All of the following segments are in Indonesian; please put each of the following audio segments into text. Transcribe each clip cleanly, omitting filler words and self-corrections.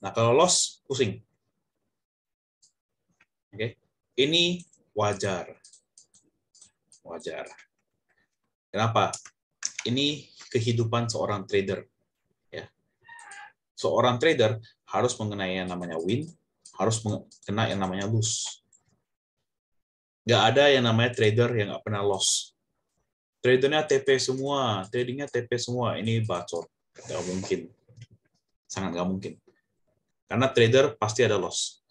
Nah, kalau loss, pusing. Oke. Ini wajar. Wajar. Kenapa? Ini kehidupan seorang trader. Ya. Seorang trader harus mengenai yang namanya win, harus kena yang namanya lose. Nggak ada yang namanya trader yang nggak pernah loss. Tradernya TP semua, tradingnya TP semua. Ini bacot. Nggak mungkin. Sangat nggak mungkin. Karena trader pasti ada loss.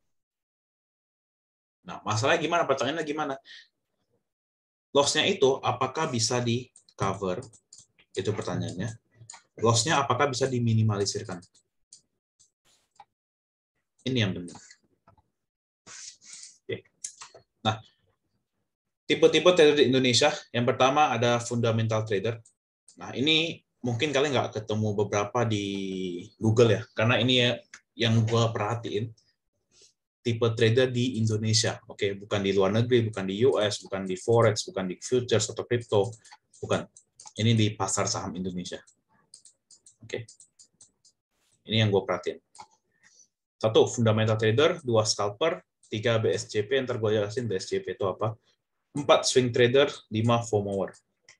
Nah, masalahnya gimana? Pertanyaannya gimana? Loss-nya itu apakah bisa di cover? Itu pertanyaannya. Loss-nya apakah bisa diminimalisirkan? Ini yang benar. Oke. Nah, tipe-tipe trader di Indonesia, yang pertama ada fundamental trader. Nah, ini mungkin kalian nggak ketemu beberapa di Google ya, karena ini yang gue perhatiin, tipe trader di Indonesia. Oke, bukan di luar negeri, bukan di US, bukan di Forex, bukan di futures atau crypto, bukan. Ini di pasar saham Indonesia. Oke. Ini yang gue perhatiin. 1, fundamental trader, 2, scalper, 3, BSCP, ntar gue jelasin BSCP itu apa. 4, swing trader, 5, FOMOer.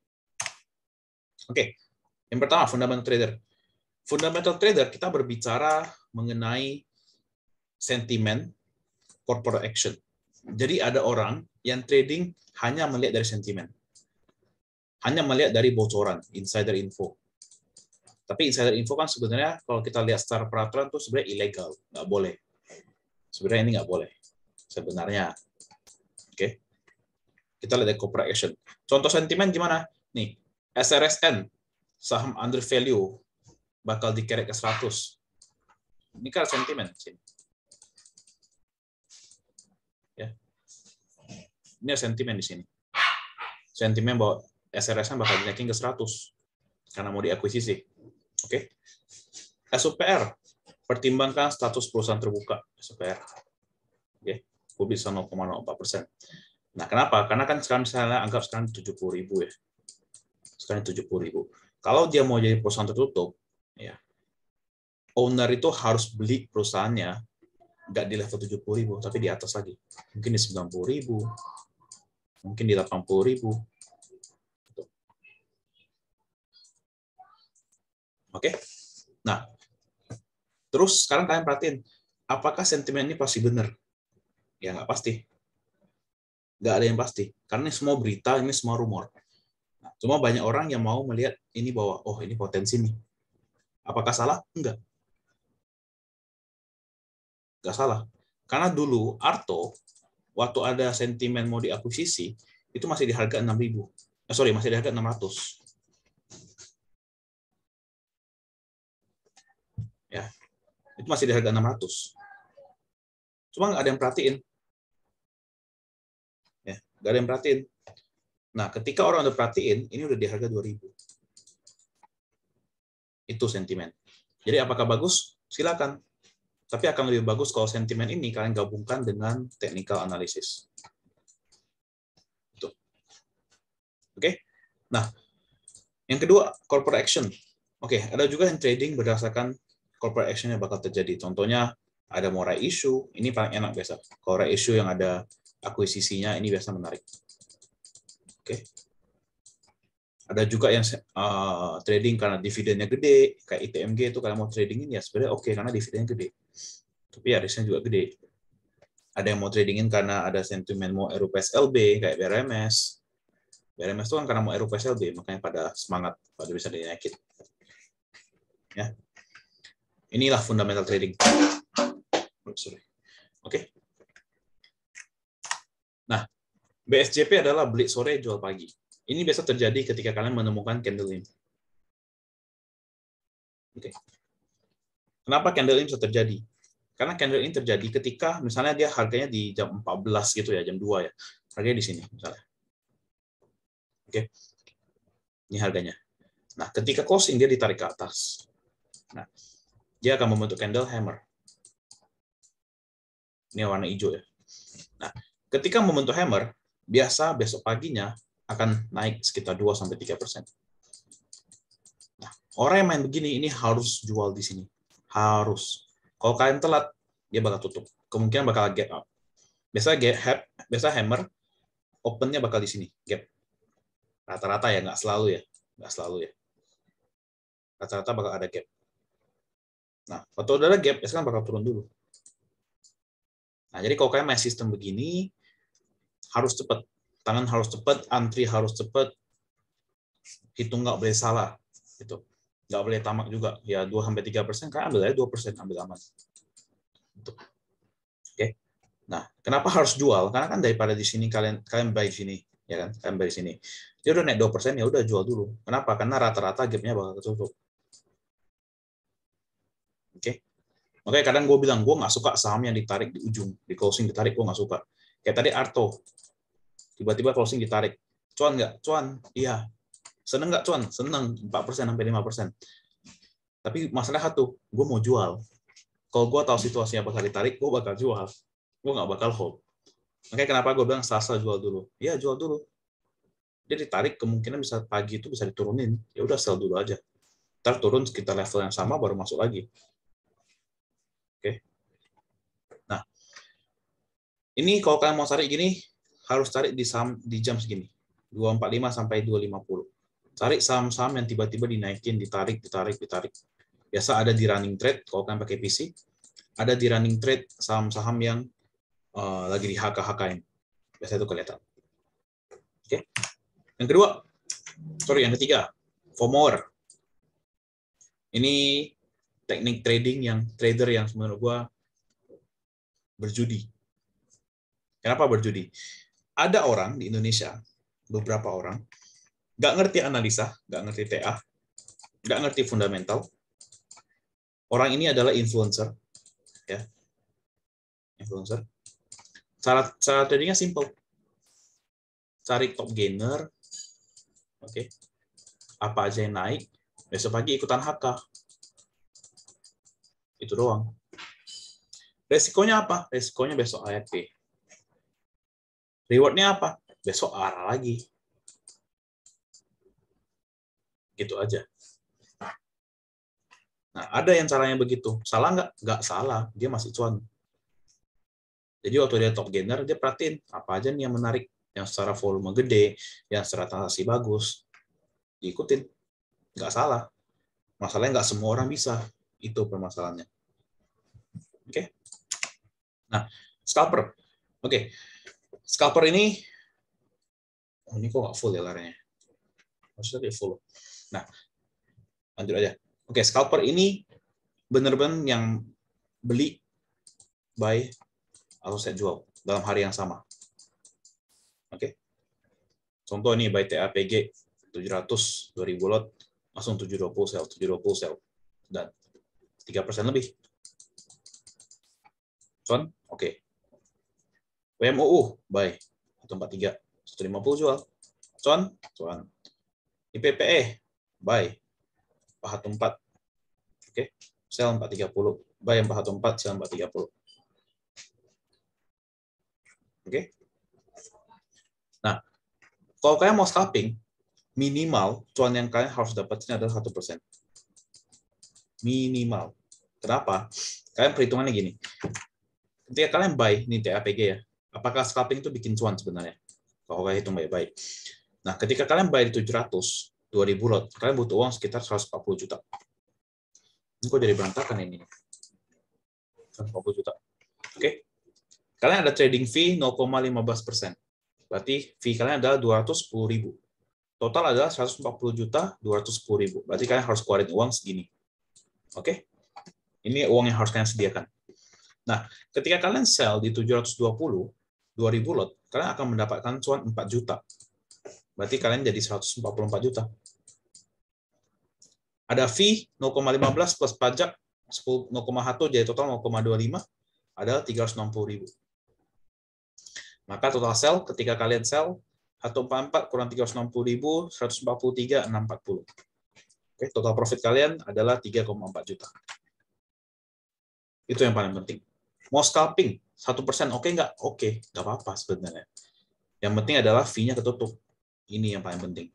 Oke, yang pertama fundamental trader. Fundamental trader kita berbicara mengenai sentimen corporate action. Jadi ada orang yang trading hanya melihat dari sentimen. Hanya melihat dari bocoran, insider info. Tapi insider info kan sebenarnya kalau kita lihat secara peraturan itu sebenarnya ilegal, nggak boleh. Sebenarnya ini nggak boleh. Sebenarnya. Oke. Kita lihat dari corporate action. Contoh sentimen gimana? Nih, SRSN, saham under value, bakal dikerek ke 100. Ini kan sentimen. Ya. Ini ada sentimen di sini. Sentimen bahwa SRSN bakal dinaikin ke 100 karena mau diakuisisi. Oke. SUPR, pertimbangkan status perusahaan terbuka. SUPR. Oke. Gue bisa 0,04%. Nah, kenapa? Karena kan sekarang misalnya anggap sekarang 70.000 ya. Sekarang 70.000. Kalau dia mau jadi perusahaan tertutup, ya, owner itu harus beli perusahaannya nggak di level 70.000, tapi di atas lagi. Mungkin di 90.000, mungkin di 80.000. Oke. Nah, terus sekarang kalian perhatiin, apakah sentimen ini pasti benar? Ya nggak pasti. Nggak ada yang pasti. Karena ini semua berita, ini semua rumor. Nah, cuma banyak orang yang mau melihat ini bahwa, oh ini potensi nih. Apakah salah? Enggak. Nggak salah. Karena dulu Arto, waktu ada sentimen mau diakuisisi, itu masih di harga 6.000. Masih di harga 600. Ya, itu masih di harga 600. Cuma nggak ada yang perhatiin. Ya, nggak ada yang perhatiin. Nah, ketika orang udah perhatiin, ini udah di harga 2.000. Itu sentimen. Jadi apakah bagus? Silakan. Tapi akan lebih bagus kalau sentimen ini kalian gabungkan dengan technical analysis. Oke. Nah, yang kedua, corporate action. Oke, ada juga yang trading berdasarkan corporate action yang bakal terjadi. Contohnya, ada mau right issue, ini paling enak biasa. Kalau right issue yang ada akuisisinya, ini biasa menarik. Oke. Ada juga yang trading karena dividennya gede, kayak ITMG itu kalau mau tradingin ya sebenarnya oke karena dividennya gede. Tapi ya risknya juga gede. Ada yang mau tradingin karena ada sentimen mau RUPS LB kayak BRMS. BRMS itu kan karena mau RUPS LB, makanya pada semangat, pada bisa dinaikin. Ya. Inilah fundamental trading. Oke. Nah, BSJP adalah beli sore jual pagi. Ini biasa terjadi ketika kalian menemukan candle ini. Oke. Kenapa candle ini bisa terjadi? Karena candle ini terjadi ketika misalnya dia harganya di jam 14 gitu ya, jam 2 ya. Harganya di sini misalnya. Oke. Ini harganya. Nah, ketika closing dia ditarik ke atas. Nah, dia akan membentuk candle hammer. Ini warna hijau ya. Nah, ketika membentuk hammer, biasa besok paginya akan naik sekitar 2-3%. Nah, orang yang main begini ini harus jual di sini. Harus. Kalau kalian telat, dia bakal tutup. Kemungkinan bakal gap up. Biasa hammer, opennya bakal di sini, gap. Rata-rata ya, nggak selalu ya. Nggak selalu ya. Rata-rata bakal ada gap. Nah, waktu udah ada gap, biasanya bakal turun dulu. Nah, jadi kalau kalian main sistem begini, harus cepat. Tangan harus cepat, antri harus cepat, hitung nggak boleh salah. Gitu. Nggak boleh tamak juga. Ya 2-3%, kalian ambil aja 2%, ambil aman. Gitu. Oke. Nah, kenapa harus jual? Karena kan daripada di sini kalian buy di sini, ya kan? Kalian buy di sini. Dia udah naik 2%, ya udah jual dulu. Kenapa? Karena rata-rata gap-nya bakal ketutup. Oke. Makanya kadang gue bilang, gue nggak suka saham yang ditarik di ujung, di closing ditarik, gue nggak suka. Kayak tadi Arto, tiba-tiba closing ditarik. Cuan nggak? Cuan. Iya. Seneng nggak cuan? Seneng. 4% sampai 5%. Tapi masalah satu, gue mau jual. Kalau gue tahu situasinya bakal ditarik, gue bakal jual. Gue nggak bakal hold. Makanya kenapa gue bilang sasa jual dulu. Iya, jual dulu. Dia ditarik, kemungkinan bisa pagi itu bisa diturunin. Ya udah sell dulu aja. Ntar turun sekitar level yang sama, baru masuk lagi. Oke. Nah, ini kalau kalian mau cari gini, harus cari di jam segini. 245 sampai 250. Cari saham-saham yang tiba-tiba dinaikin, ditarik. Biasa ada di running trade, kalau kalian pakai PC. Ada di running trade saham-saham yang lagi di HK-HK-in. Biasanya itu kelihatan. Oke. Yang ketiga, FOMO. Ini teknik trading yang trader yang menurut gua berjudi. Kenapa berjudi? Ada orang di Indonesia, beberapa orang, nggak ngerti analisa, nggak ngerti TA, nggak ngerti fundamental. Orang ini adalah influencer, ya, influencer. Cara tradingnya simple, cari top gainer, oke, apa aja yang naik, besok pagi ikutan HK, itu doang. Resikonya apa? Resikonya besok ARP. Rewardnya apa? Besok ARA lagi. Gitu aja. Nah, ada yang caranya begitu. Salah nggak? Nggak salah. Dia masih cuan. Jadi waktu dia top gainer, dia perhatiin apa aja nih yang menarik, yang secara volume gede, yang secara transaksi bagus, diikutin. Nggak salah. Masalahnya nggak semua orang bisa. Itu permasalahannya. Oke. Nah, scalper. Oke. Scalper ini, ini kok nggak full ya larinya. Maksudnya dia full. Nah, lanjut aja. Oke, scalper ini benar-benar yang beli, buy, atau saya jual dalam hari yang sama. Oke. Contoh ini buy TAPG 700 2000 lot, langsung 720 sell dan 3% lebih. Cuan, oke. WMUU buy 143 150 jual. Cuan. IPPE buy 414. Oke. Sell 430, buy 414, sell 430. Oke. Nah, kalau kalian mau scalping, minimal cuan yang kalian harus dapatin adalah 1%. Minimal. Kenapa? Kalian perhitungannya gini. Ketika kalian buy, ini TAPG ya, apakah scalping itu bikin cuan sebenarnya? Kalau kalian hitung baik-baik. Nah, ketika kalian buy di 700, 2000 lot, kalian butuh uang sekitar 140 juta. Ini kok jadi berantakan ini? 140 juta. Oke. Kalian ada trading fee 0,15%. Berarti fee kalian adalah 210.000. Total adalah 140 juta 210.000. Berarti kalian harus keluarin uang segini. Oke? Ini uang yang harus kalian sediakan. Nah, ketika kalian sell di 720, 2000 lot, kalian akan mendapatkan cuan 4 juta. Berarti kalian jadi 144 juta. Ada fee 0,15 plus pajak 0,1 jadi total 0,25 adalah 360.000. Maka total sell ketika kalian sell 144 kurang 360.000 143.640. Oke, total profit kalian adalah 3,4 juta. Itu yang paling penting. Mau scalping 1% oke nggak? Oke, nggak apa-apa sebenarnya. Yang penting adalah fee-nya ketutup. Ini yang paling penting.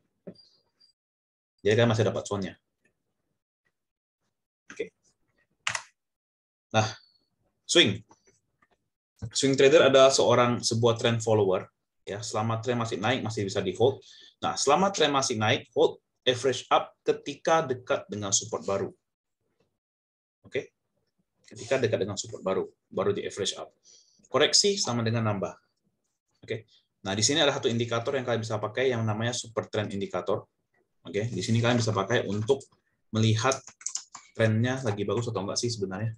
Jadi kalian masih dapat cuannya. Oke. Nah, swing. Swing trader adalah sebuah trend follower. Ya, selama trend masih naik masih bisa di hold. Nah, selama trend masih naik, hold average up ketika dekat dengan support baru. Oke, ketika dekat dengan support baru di average up. Koreksi sama dengan nambah. Oke. Nah, di sini ada satu indikator yang kalian bisa pakai yang namanya super trend indicator. Oke, di sini kalian bisa pakai untuk melihat trennya lagi bagus atau enggak sih sebenarnya.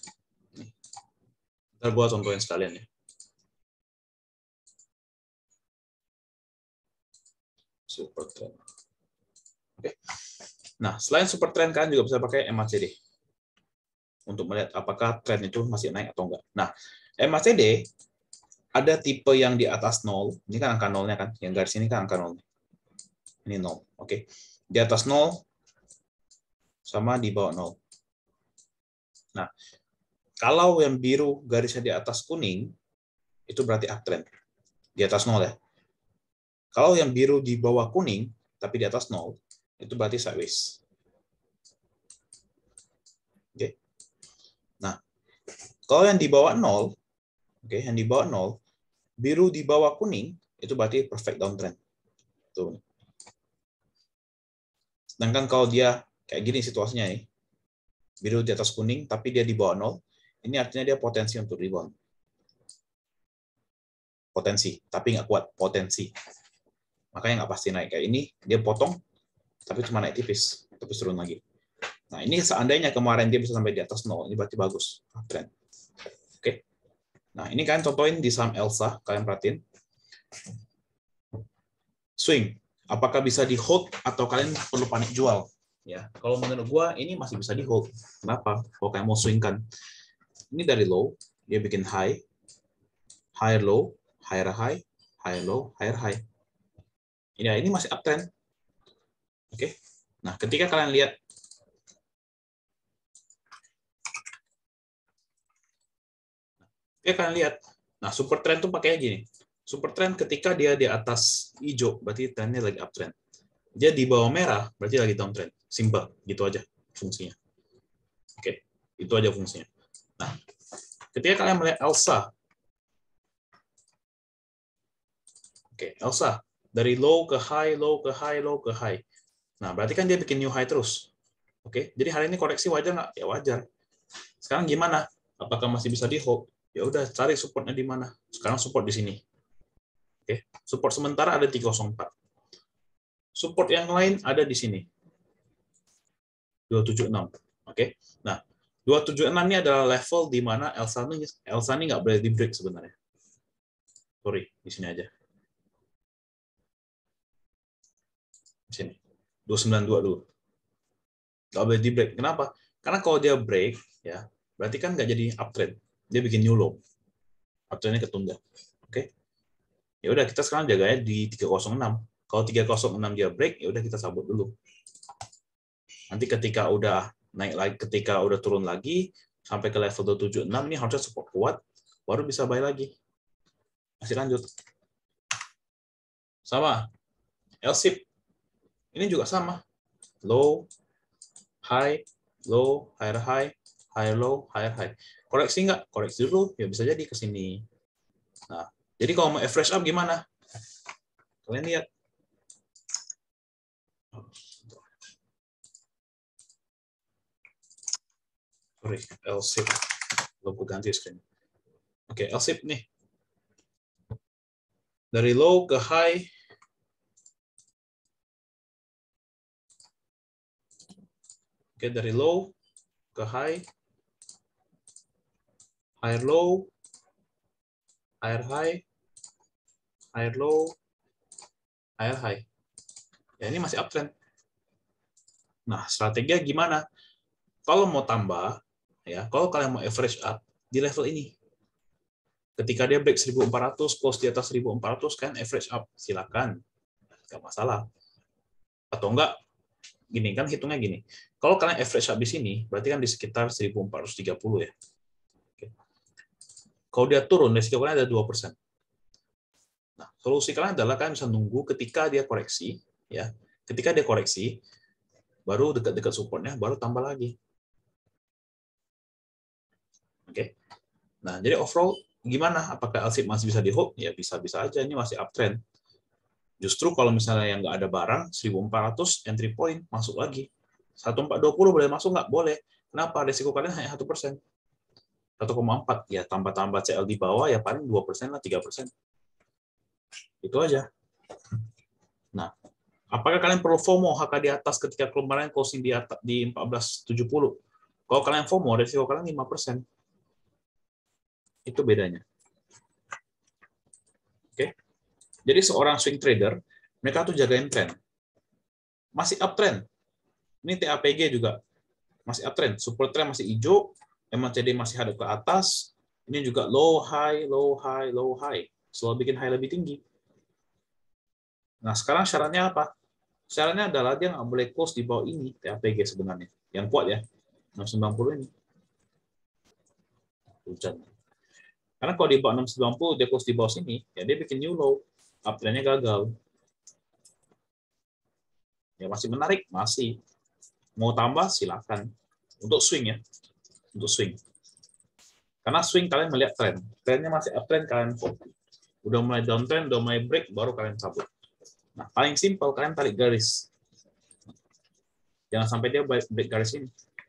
Ntar gua contohin sekalian ya. Super trend. Oke. Nah, selain super trend kalian juga bisa pakai MACD untuk melihat apakah tren itu masih naik atau enggak. Nah, MACD ada tipe yang di atas 0, ini kan angka 0-nya kan, yang garis ini kan angka 0. Ini 0, oke. Di atas 0 sama di bawah 0. Nah, kalau yang biru garisnya di atas kuning, itu berarti uptrend. Di atas 0 ya. Kalau yang biru di bawah kuning, tapi di atas 0, itu berarti sideways. Oke. Nah, kalau yang di bawah 0, oke, yang di bawah 0, biru di bawah kuning, itu berarti perfect downtrend. Tuh. Sedangkan kalau dia kayak gini situasinya nih, biru di atas kuning, tapi dia di bawah 0, ini artinya dia potensi untuk rebound. Potensi, tapi nggak kuat, potensi. Makanya nggak pasti naik kayak ini, dia potong, tapi cuma naik tipis, terus turun lagi. Nah, ini seandainya kemarin dia bisa sampai di atas 0, ini berarti bagus, trend. Oke. Nah, ini kalian contohin di saham Elsa, kalian perhatiin. Swing, apakah bisa di hold atau kalian perlu panik jual? Ya, kalau menurut gua ini masih bisa di hold. Kenapa? Kalau kalian mau swing kan, ini dari low, dia bikin high, higher low, higher high, higher low, higher high. Ini masih uptrend. Oke. Nah, ketika kalian lihat nah super trend tuh pakai gini. Super trend ketika dia di atas hijau, berarti trendnya lagi uptrend. Dia di bawah merah, berarti lagi downtrend. Simple, gitu aja fungsinya. Oke, itu aja fungsinya. Nah, ketika kalian melihat Elsa, oke, Elsa dari low ke high, low ke high, low ke high. Nah, berarti kan dia bikin new high terus. Oke, jadi hari ini koreksi wajar nggak? Ya wajar. Sekarang gimana? Apakah masih bisa di hold? Ya udah, cari supportnya di mana. Sekarang support di sini. Oke, support sementara ada 304. Support yang lain ada di sini. 276. Oke. Nah, 276 ini adalah level di mana Elsa ini nggak boleh di break sebenarnya. Sorry, di sini aja. Di sini. 292 dulu. Nggak boleh di break. Kenapa? Karena kalau dia break, ya berarti kan nggak jadi uptrend. Dia bikin new low. Uptrendnya ketunda. Oke. Ya udah, kita sekarang jaganya di 306. Kalau 306 dia break, ya udah kita sabut dulu. Nanti ketika udah naik lagi, ketika udah turun lagi sampai ke level 276, ini harusnya support kuat, baru bisa buy lagi. Masih lanjut. Sama. L-shape. Ini juga sama. Low, high, low, higher high, higher low, higher high. Koreksi nggak? Koreksi dulu, ya bisa jadi ke sini. Nah, jadi kalau mau average up gimana? Kalian lihat. Sorry, L-shape. Logo ganti screen. Oke, L-shape nih. Dari low ke high. Oke, dari low ke high. Higher low. Higher high. Higher low. Higher high. Ya, ini masih uptrend. Nah, strateginya gimana? Kalau mau tambah, ya, kalau kalian mau average up di level ini, ketika dia break 1400, close di atas 1400 kan average up, silakan, nggak masalah. Atau enggak, gini kan hitungnya gini. Kalau kalian average up di sini, berarti kan di sekitar 1430 ya. Oke. Kalau dia turun, resiko kalian ada 2%. Nah, solusi kalian adalah kalian bisa nunggu ketika dia koreksi, ya. Ketika dia koreksi, baru dekat-dekat supportnya, baru tambah lagi. Oke. Nah, jadi overall gimana? Apakah LSIP masih bisa di hold? Ya bisa-bisa aja, ini masih uptrend. Justru kalau misalnya yang nggak ada barang, 1.400 entry point masuk lagi. 1.420 boleh masuk nggak? Boleh. Kenapa? Risiko kalian hanya 1%. 1,4 ya tambah-tambah CL di bawah ya paling 2% lah 3%. Itu aja. Nah, apakah kalian perlu FOMO HK di atas ketika kemarin closing di atas di 14.70? Kalau kalian FOMO, risiko kalian 5%. Itu bedanya. Oke. Jadi seorang swing trader, mereka tuh jagain trend. Masih uptrend. Ini TAPG juga masih uptrend. Support trend masih hijau, MACD masih hadap ke atas. Ini juga low high, low high, low high. Selalu bikin high lebih tinggi. Nah, sekarang syaratnya apa? Syaratnya adalah dia nggak boleh close di bawah ini, TAPG sebenarnya. Yang kuat ya, 690 ini. Hujan. Karena kalau di bawah 690, dia close di bawah sini, ya dia bikin new low. Uptrendnya gagal. Ya masih menarik, masih. Mau tambah, silakan. Untuk swing ya. Untuk swing. Karena swing kalian melihat tren. Trennya masih uptrend, kalian hold. Udah mulai downtrend, udah mulai break, baru kalian cabut. Nah, paling simpel, kalian tarik garis. Jangan sampai dia break garis ini.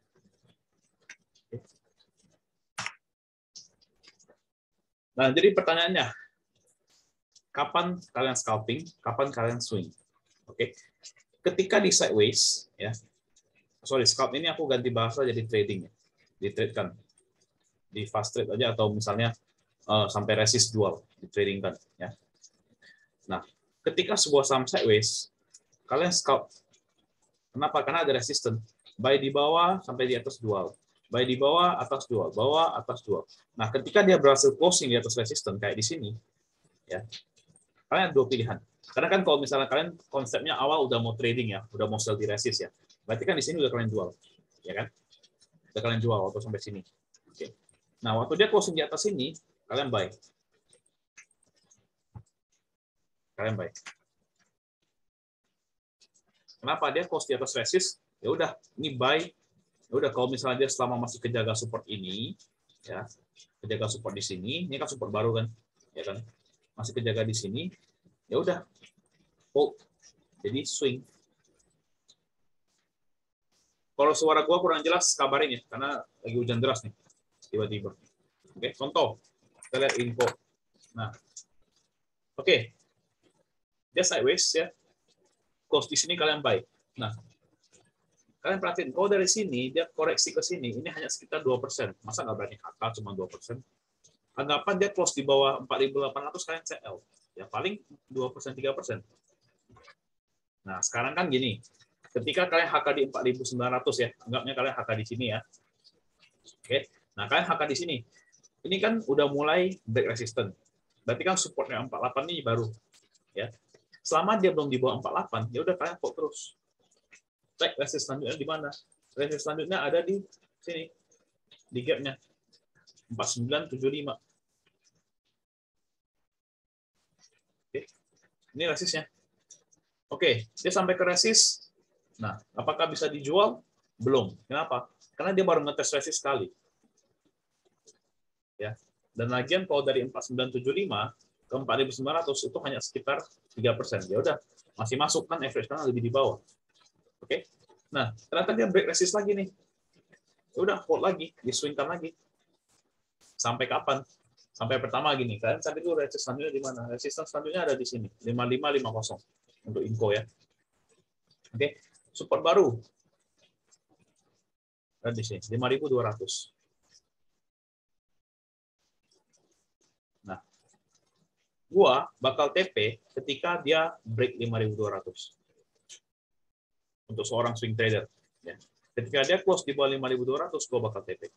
Nah, jadi pertanyaannya, kapan kalian scalping, kapan kalian swing? Oke. Ketika di sideways, ya. Sorry, scalp ini aku ganti bahasa jadi trading ya. Di trade kan. Di fast trade aja atau misalnya sampai resist dual di trading kan, ya. Nah, ketika sebuah saham sideways, kalian scalp. Kenapa? Karena ada resistance. Buy di bawah sampai di atas dual. Buy di bawah, atas dual. Bawah, atas dual. Nah, ketika dia berhasil closing di atas resistance kayak di sini, ya, kalian ada dua pilihan. Karena kan kalau misalnya kalian konsepnya awal udah mau trading ya, udah mau sell di resist ya, berarti kan di sini udah kalian jual, ya kan? Udah kalian jual waktu sampai sini. Oke. Nah, waktu dia closing di atas sini, kalian buy. Kalian buy. Kenapa? Dia close di atas resist, ya udah, ini buy. Ya udah, kalau misalnya dia selama masih kejaga support ini, ya, kejaga support di sini, ini kan support baru kan, ya kan, masih kejaga di sini, ya udah, hold, jadi swing. Kalau suara gua kurang jelas, kabarin ya, karena lagi hujan deras nih, tiba-tiba. Oke, contoh, kita lihat info. Nah, oke, dia sideways ya, close di sini kalian buy. Nah, kalian perhatiin, kalau dari sini dia koreksi ke sini, ini hanya sekitar 2%. Masa nggak berani kakak cuma 2%? Anggapan dia close di bawah 4.800, kalian CL. Ya paling 2%, 3%. Nah, sekarang kan gini, ketika kalian HK di 4.900 ya, anggapnya kalian HK di sini ya. Oke. Nah, kalian HK di sini. Ini kan udah mulai break resistance. Berarti kan supportnya 48 ini baru. Ya. Selama dia belum di bawah 48, ya udah kalian hold terus. Cek resist selanjutnya di mana? Resist selanjutnya ada di sini. Di gap-nya. 4975. Oke. Ini resistnya. Oke, dia sampai ke resist. Nah, apakah bisa dijual? Belum. Kenapa? Karena dia baru ngetes resist sekali. Ya. Dan lagian kalau dari 4975 ke 4900 itu hanya sekitar 3%. Ya udah, masih masuk kan, average kan lebih di bawah. Oke. Nah, ternyata dia break resist lagi nih. Ya udah, hold lagi, diswingkan lagi. Sampai kapan? Sampai pertama gini, kan sampai itu resist selanjutnya di mana? Resistance selanjutnya ada di sini, 5550 untuk info ya. Oke. Support baru ada di sini, 5200. Nah, gua bakal TP ketika dia break 5200. Untuk seorang swing trader. Ya. Ketika dia close di bawah 5.200, gue bakal TP.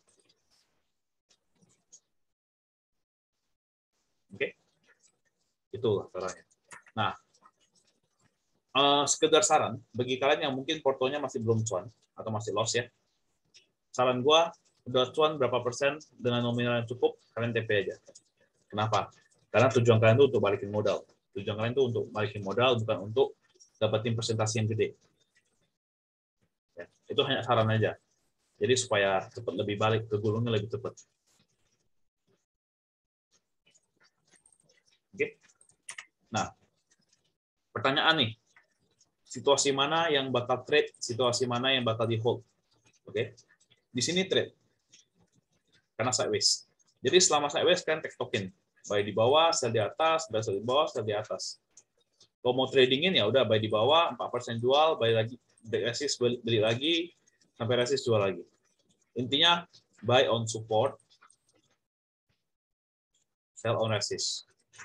Oke, itulah caranya. Nah, sekedar saran bagi kalian yang mungkin portonya masih belum cuan atau masih loss ya. Saran gue, udah cuan berapa persen dengan nominal yang cukup, kalian TP aja. Kenapa? Karena tujuan kalian itu untuk balikin modal. Tujuan kalian itu untuk balikin modal, bukan untuk dapetin presentasi yang gede. Ya, itu hanya saran aja. Jadi supaya cepat lebih balik ke gulungnya lebih cepat. Nah, pertanyaan nih, situasi mana yang bakal trade, situasi mana yang bakal di hold. Oke, di sini trade karena sideways. Jadi selama sideways kan take token, buy di bawah, sell di atas, buy di bawah, sell di atas. Kalau mau tradingin ya udah buy di bawah, 4% jual, buy lagi, break resist, beli lagi, sampai resist jual lagi. Intinya buy on support, sell on resist.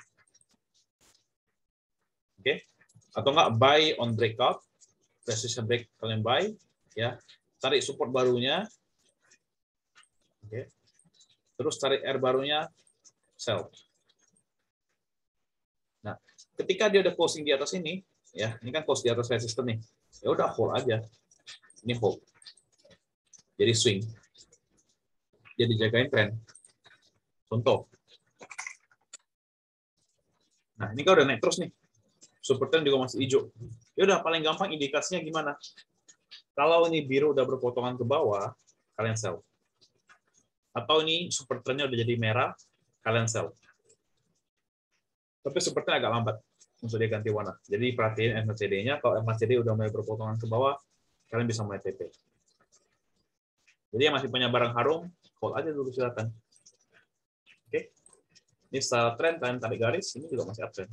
Oke, atau enggak buy on breakout, resistance break kalian buy, ya, tarik support barunya, oke, terus tarik R barunya, sell. Nah, ketika dia udah closing di atas ini, ya, ini kan close di atas resistance nih, ya udah hold aja, ini hold, jadi swing, jadi jagain tren. Contoh, nah ini kan udah naik terus nih, super trend juga masih hijau. Ya udah paling gampang indikasinya gimana? Kalau ini biru udah berpotongan ke bawah, kalian sell. Atau ini super trendnya udah jadi merah, kalian sell. Tapi super trend agak lambat untuk dia ganti warna. Jadi perhatiin MACD-nya, kalau MACD udah mulai berpotongan ke bawah, kalian bisa mulai TP. Jadi yang masih punya barang harum, hold aja dulu silakan. Oke. Ini style trend, kalian tarik garis, ini juga masih uptrend.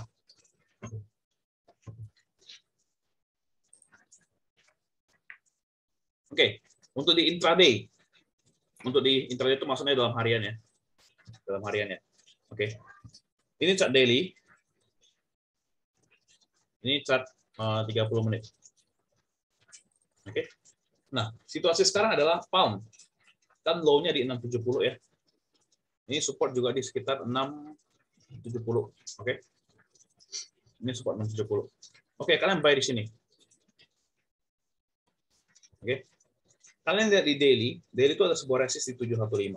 Oke, untuk di intraday. Untuk di intraday itu maksudnya dalam harian ya. Dalam harian ya. Oke. Ini chart daily. Ini chart 30 menit. Oke. Nah, situasi sekarang adalah pound. Kan low-nya di 670 ya. Ini support juga di sekitar 670. Oke. Ini support 670. Oke, kalian buy di sini. Oke. Kalian lihat di daily itu ada sebuah resist di 715.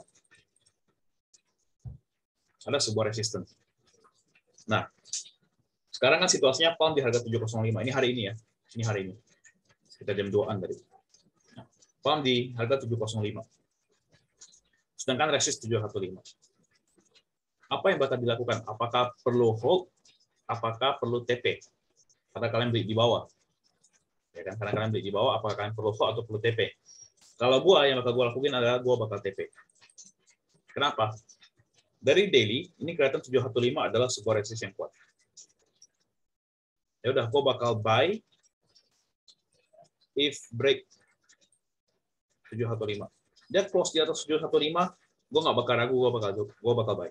Ada sebuah resistance. Nah, sekarang kan situasinya pound di harga 705. Ini hari ini ya. Ini hari ini. Sekitar jam 2-an tadi. Nah, pound di harga 705. Sedangkan resist 715. Apa yang bakal dilakukan? Apakah perlu hold? Apakah perlu TP? Karena kalian beli di bawah. Ya kan? Karena kalian beli di bawah, apakah kalian perlu hold atau perlu TP? Kalau yang bakal gue lakuin adalah gue bakal TP. Kenapa? Dari daily, ini kelihatan 715 adalah sebuah resist yang kuat. Ya udah, gue bakal buy if break 715. Dia close di atas 715, gue nggak bakal ragu, gue bakal buy.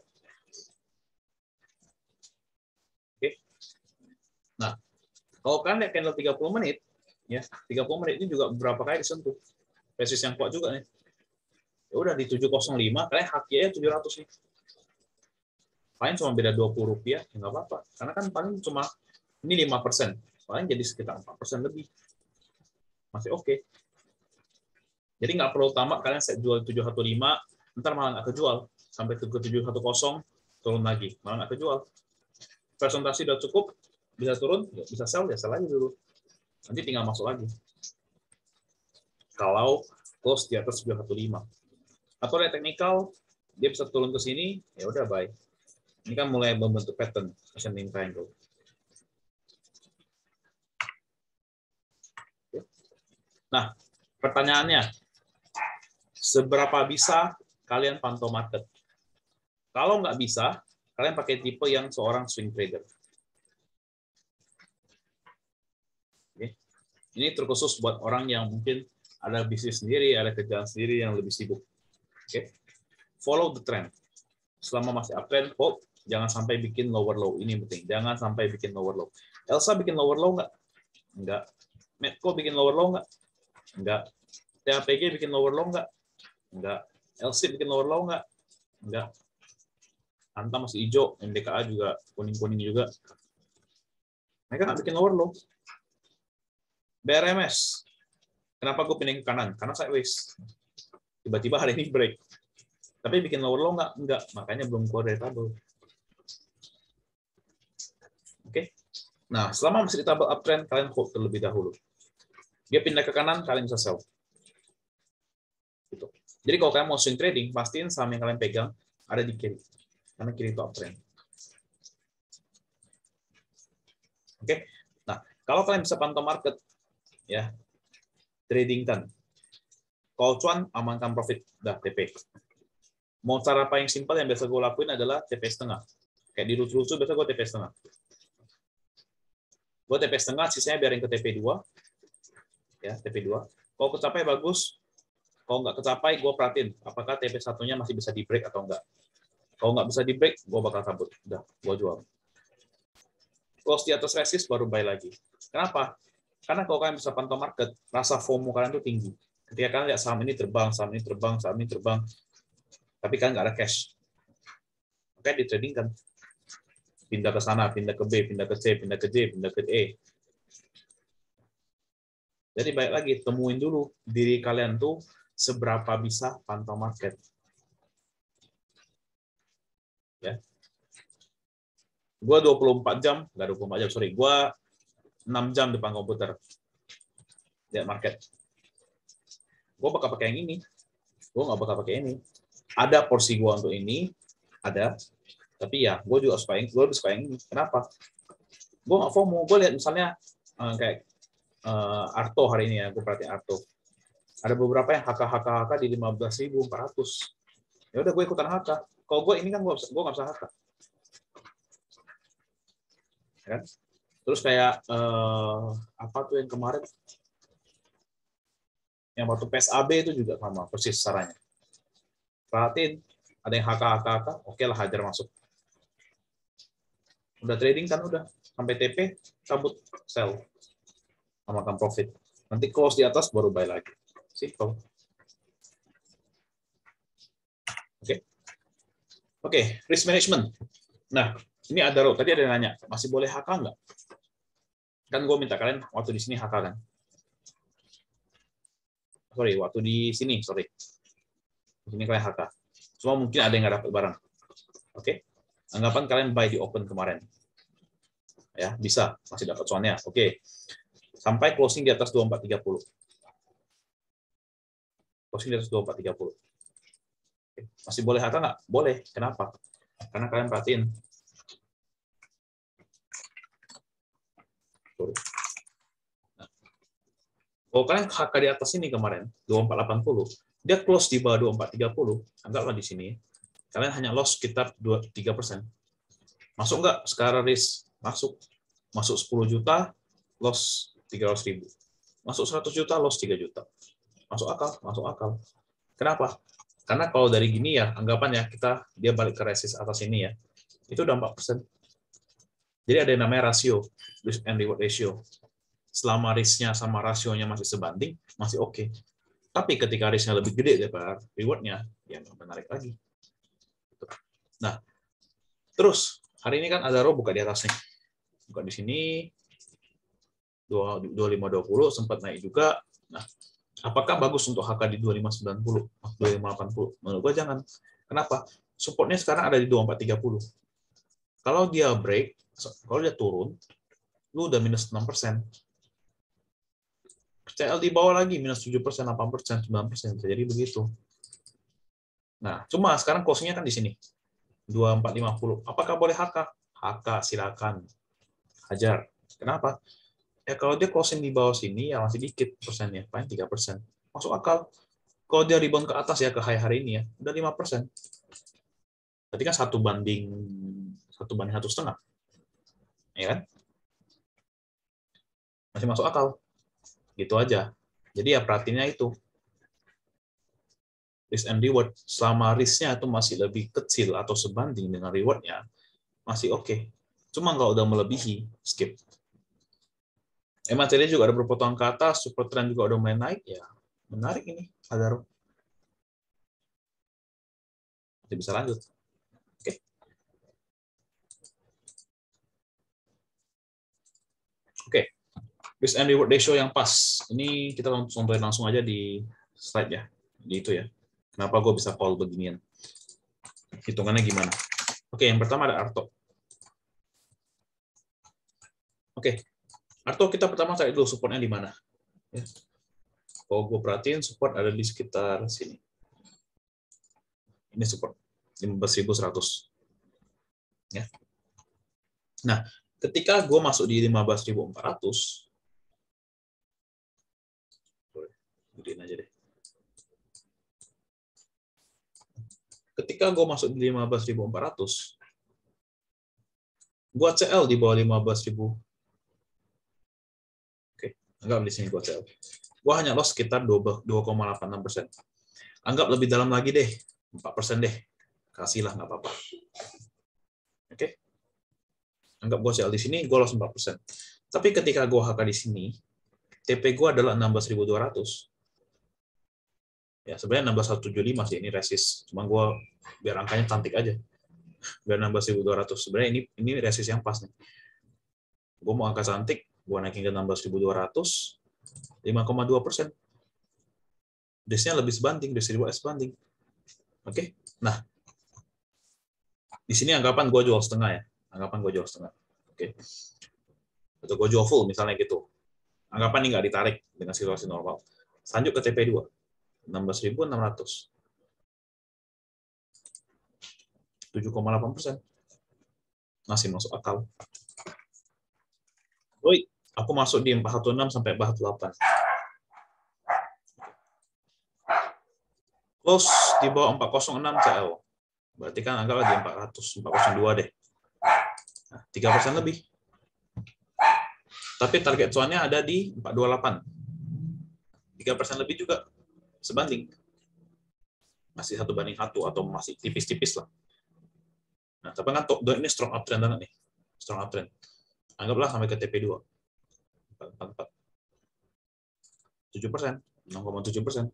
Oke. Nah, kalau kalian lihat candle 30 menit, ya 30 menit ini juga beberapa kali disentuh. Resist yang kuat juga nih. Ya udah di 705, kalian haki aja 700 nih. Paling cuma beda 20 rupiah, ya nggak apa-apa. Karena kan paling cuma ini 5%, paling jadi sekitar 4% lebih. Masih oke. Jadi nggak perlu tamak kalian set jual 715, ntar malah nggak kejual. Sampai ke 710, turun lagi, malah nggak kejual. Presentasi udah cukup, bisa turun, bisa sell, ya sell aja dulu. Nanti tinggal masuk lagi. Kalau close di atas 715. Atau lihat teknikal, dia bisa turun ke sini, ya udah buy. Ini kan mulai membentuk pattern ascending triangle. Nah, pertanyaannya, seberapa bisa kalian pantau market? Kalau nggak bisa, kalian pakai tipe yang seorang swing trader. Oke. Ini terkhusus buat orang yang mungkin ada bisnis sendiri, ada kerjaan sendiri yang lebih sibuk. Oke. Follow the trend. Selama masih uptrend, hold. Jangan sampai bikin lower low. Ini penting. Jangan sampai bikin lower low. Elsa bikin lower low nggak? Nggak. Medco bikin lower low nggak? Nggak. TAPG bikin lower low nggak? Nggak. LC bikin lower low nggak? Nggak. Antam masih hijau, MDKA juga kuning-kuning juga. Mereka nggak bikin lower low. BRMS. Kenapa gue pindah ke kanan? Karena sideways. Tiba-tiba hari ini break. Tapi bikin lower low nggak? Nggak. Makanya belum keluar dari tabel. Oke. Nah, selama masih di tabel uptrend, kalian hold terlebih dahulu. Dia pindah ke kanan, kalian bisa sell. Gitu. Jadi kalau kalian mau swing trading, pastiin saham yang kalian pegang ada di kiri. Karena kiri itu uptrend. Oke. Nah, kalau kalian bisa pantau market, ya, trading kan, call cuan, amankan profit, dah TP. Mau cara paling simpel yang biasa gue lakuin adalah TP setengah. Kayak di lucu-lucu biasa gue TP setengah. Gue TP setengah, sisanya biarin ke TP 2. Ya, TP 2. Kalau kecapai bagus, kalau nggak kecapai, gue perhatiin apakah TP satunya masih bisa di break atau enggak. Kalau nggak bisa di break, gue bakal cabut. Udah, gue jual. Close di atas resist, baru buy lagi. Kenapa? Karena kalau kalian bisa pantau market, rasa FOMO kalian tuh tinggi. Ketika kalian lihat saham ini terbang, saham ini terbang, saham ini terbang, tapi kalian nggak ada cash. Oke, di trading kan pindah ke sana, pindah ke B, pindah ke C, pindah ke D, pindah ke E. Jadi baik lagi, temuin dulu diri kalian tuh seberapa bisa pantau market. Ya. Gua 24 jam, nggak 24 jam, sorry, gua 6 jam depan komputer. Lihat market. Gua bakal pakai yang ini. Gua nggak bakal pakai ini. Ada porsi gua untuk ini, ada. Tapi ya, gue juga suka yang ini. Kenapa? Gue nggak FOMO. Gue lihat misalnya kayak Arto hari ini ya, gue perhatiin Arto. Ada beberapa yang HK di 15.400. Ya udah gue ikutan HK. Kalau gue ini kan gue nggak bisa HK. Kan? Terus kayak apa tuh yang kemarin? Yang waktu PSAB itu juga sama persis caranya. Perhatiin ada yang HK, oke lah hajar masuk. Udah trading kan udah sampai TP, cabut sell. Amalkan profit. Nanti close di atas baru buy lagi. Simple. Oke. Oke, risk management. Nah, ini ada tadi ada yang nanya, masih boleh HK nggak? Kan gue minta kalian waktu di sini HK kan? Sorry, waktu di sini, sorry. Di sini kalian HK. Cuma mungkin ada yang nggak dapat barang. Oke. Anggapan kalian buy di open kemarin. Ya, bisa, masih dapat cuannya. Oke. Sampai closing di atas 2430. Closing di atas 2430. Masih boleh HK nggak? Boleh. Kenapa? Karena kalian perhatiin. Nah, kalau kalian HK di atas ini kemarin, 2480, dia close di bawah 2430, anggaplah di sini, kalian hanya loss sekitar 3%. Masuk nggak sekarang risk? Masuk. Masuk 10 juta, loss 300.000. Masuk 100 juta, loss 3 juta. Masuk akal, masuk akal. Kenapa? Karena kalau dari gini ya, anggapan ya, dia balik ke resist atas ini ya, itu udah 4%. Jadi ada yang namanya rasio, risk and reward ratio. Selama risknya sama rasionya masih sebanding, masih oke. Tapi ketika risknya lebih gede daripada rewardnya, ya nggak menarik lagi. Nah, terus hari ini kan ada row buka di atas nih. Buka di sini 2520 sempat naik juga. Nah, apakah bagus untuk HK di 2590, 2580? Menurut gua jangan. Kenapa? Supportnya sekarang ada di 2430. Kalau dia break, kalau dia turun, lu udah minus 6%. CL di bawah lagi minus 7%, 8%, 9%. Jadi begitu. Nah, cuma sekarang closing-nya kan di sini. 2450. Apakah boleh HK? HK silakan. Hajar. Kenapa? Ya kalau dia closing di bawah sini ya masih dikit persennya, paling 3%. Masuk akal. Kalau dia rebound ke atas ya ke high hari ini ya, udah 5%. Berarti kan 1:1,5. Ya kan? Masih masuk akal. Gitu aja. Jadi ya perhatinya itu. Risk and reward, selama risknya itu masih lebih kecil atau sebanding dengan rewardnya, masih oke. Cuma kalau udah melebihi, skip. Materialnya juga ada berpotongan ke atas, super trend juga udah mulai naik, ya menarik ini. Agar bisa lanjut. Oke. Oke. Risk and reward ratio yang pas. Ini kita contohin langsung aja di slide ya. Di itu ya. Kenapa gue bisa call beginian? Hitungannya gimana? Oke, yang pertama ada Arto. Oke. Arto kita pertama cari dulu supportnya di mana. Ya. Kalau gue perhatiin support ada di sekitar sini. Ini support 15.100. Ya. Nah, ketika gue masuk di 15.400, gedein aja deh. Ketika gue masuk di 15.400, gue CL di bawah 15.000. Oke, anggap di sini gue CL. Gue hanya loss sekitar 2,86%. Anggap lebih dalam lagi deh, 4% deh. Kasihlah, nggak apa-apa. Oke. Anggap gue CL di sini, gue loss 4%. Tapi ketika gue HK di sini, TP gue adalah 16.200. Ya, sebenarnya 16.175 sih, ini resist. Cuma gue biar angkanya cantik aja. Biar 16.200. Sebenarnya ini resist yang pas nih. Gue mau angka cantik, gue naikin ke 16.200, 5,2%. Desnya lebih sebanding, des 1.000 sebanding. Oke. Nah, di sini anggapan gue jual setengah ya. Anggapan gue jual setengah. Oke. Atau gue jual full misalnya gitu. Anggapan ini nggak ditarik dengan situasi normal. Lanjut ke TP2. 16.600. 7,8%. Masih masuk akal. Woi, aku masuk di 416 sampai 418. Close di bawah 406 CL. Berarti kan anggaplah di 400, 402 deh. Nah, 3% lebih. Tapi target cuannya ada di 428. 3% lebih juga sebanding. Masih 1:1 atau masih tipis-tipis lah. Nah, tapi kan top ini strong uptrend banget nih. Strong uptrend. Anggaplah sampai ke TP2. 444. 7%. 6,7%.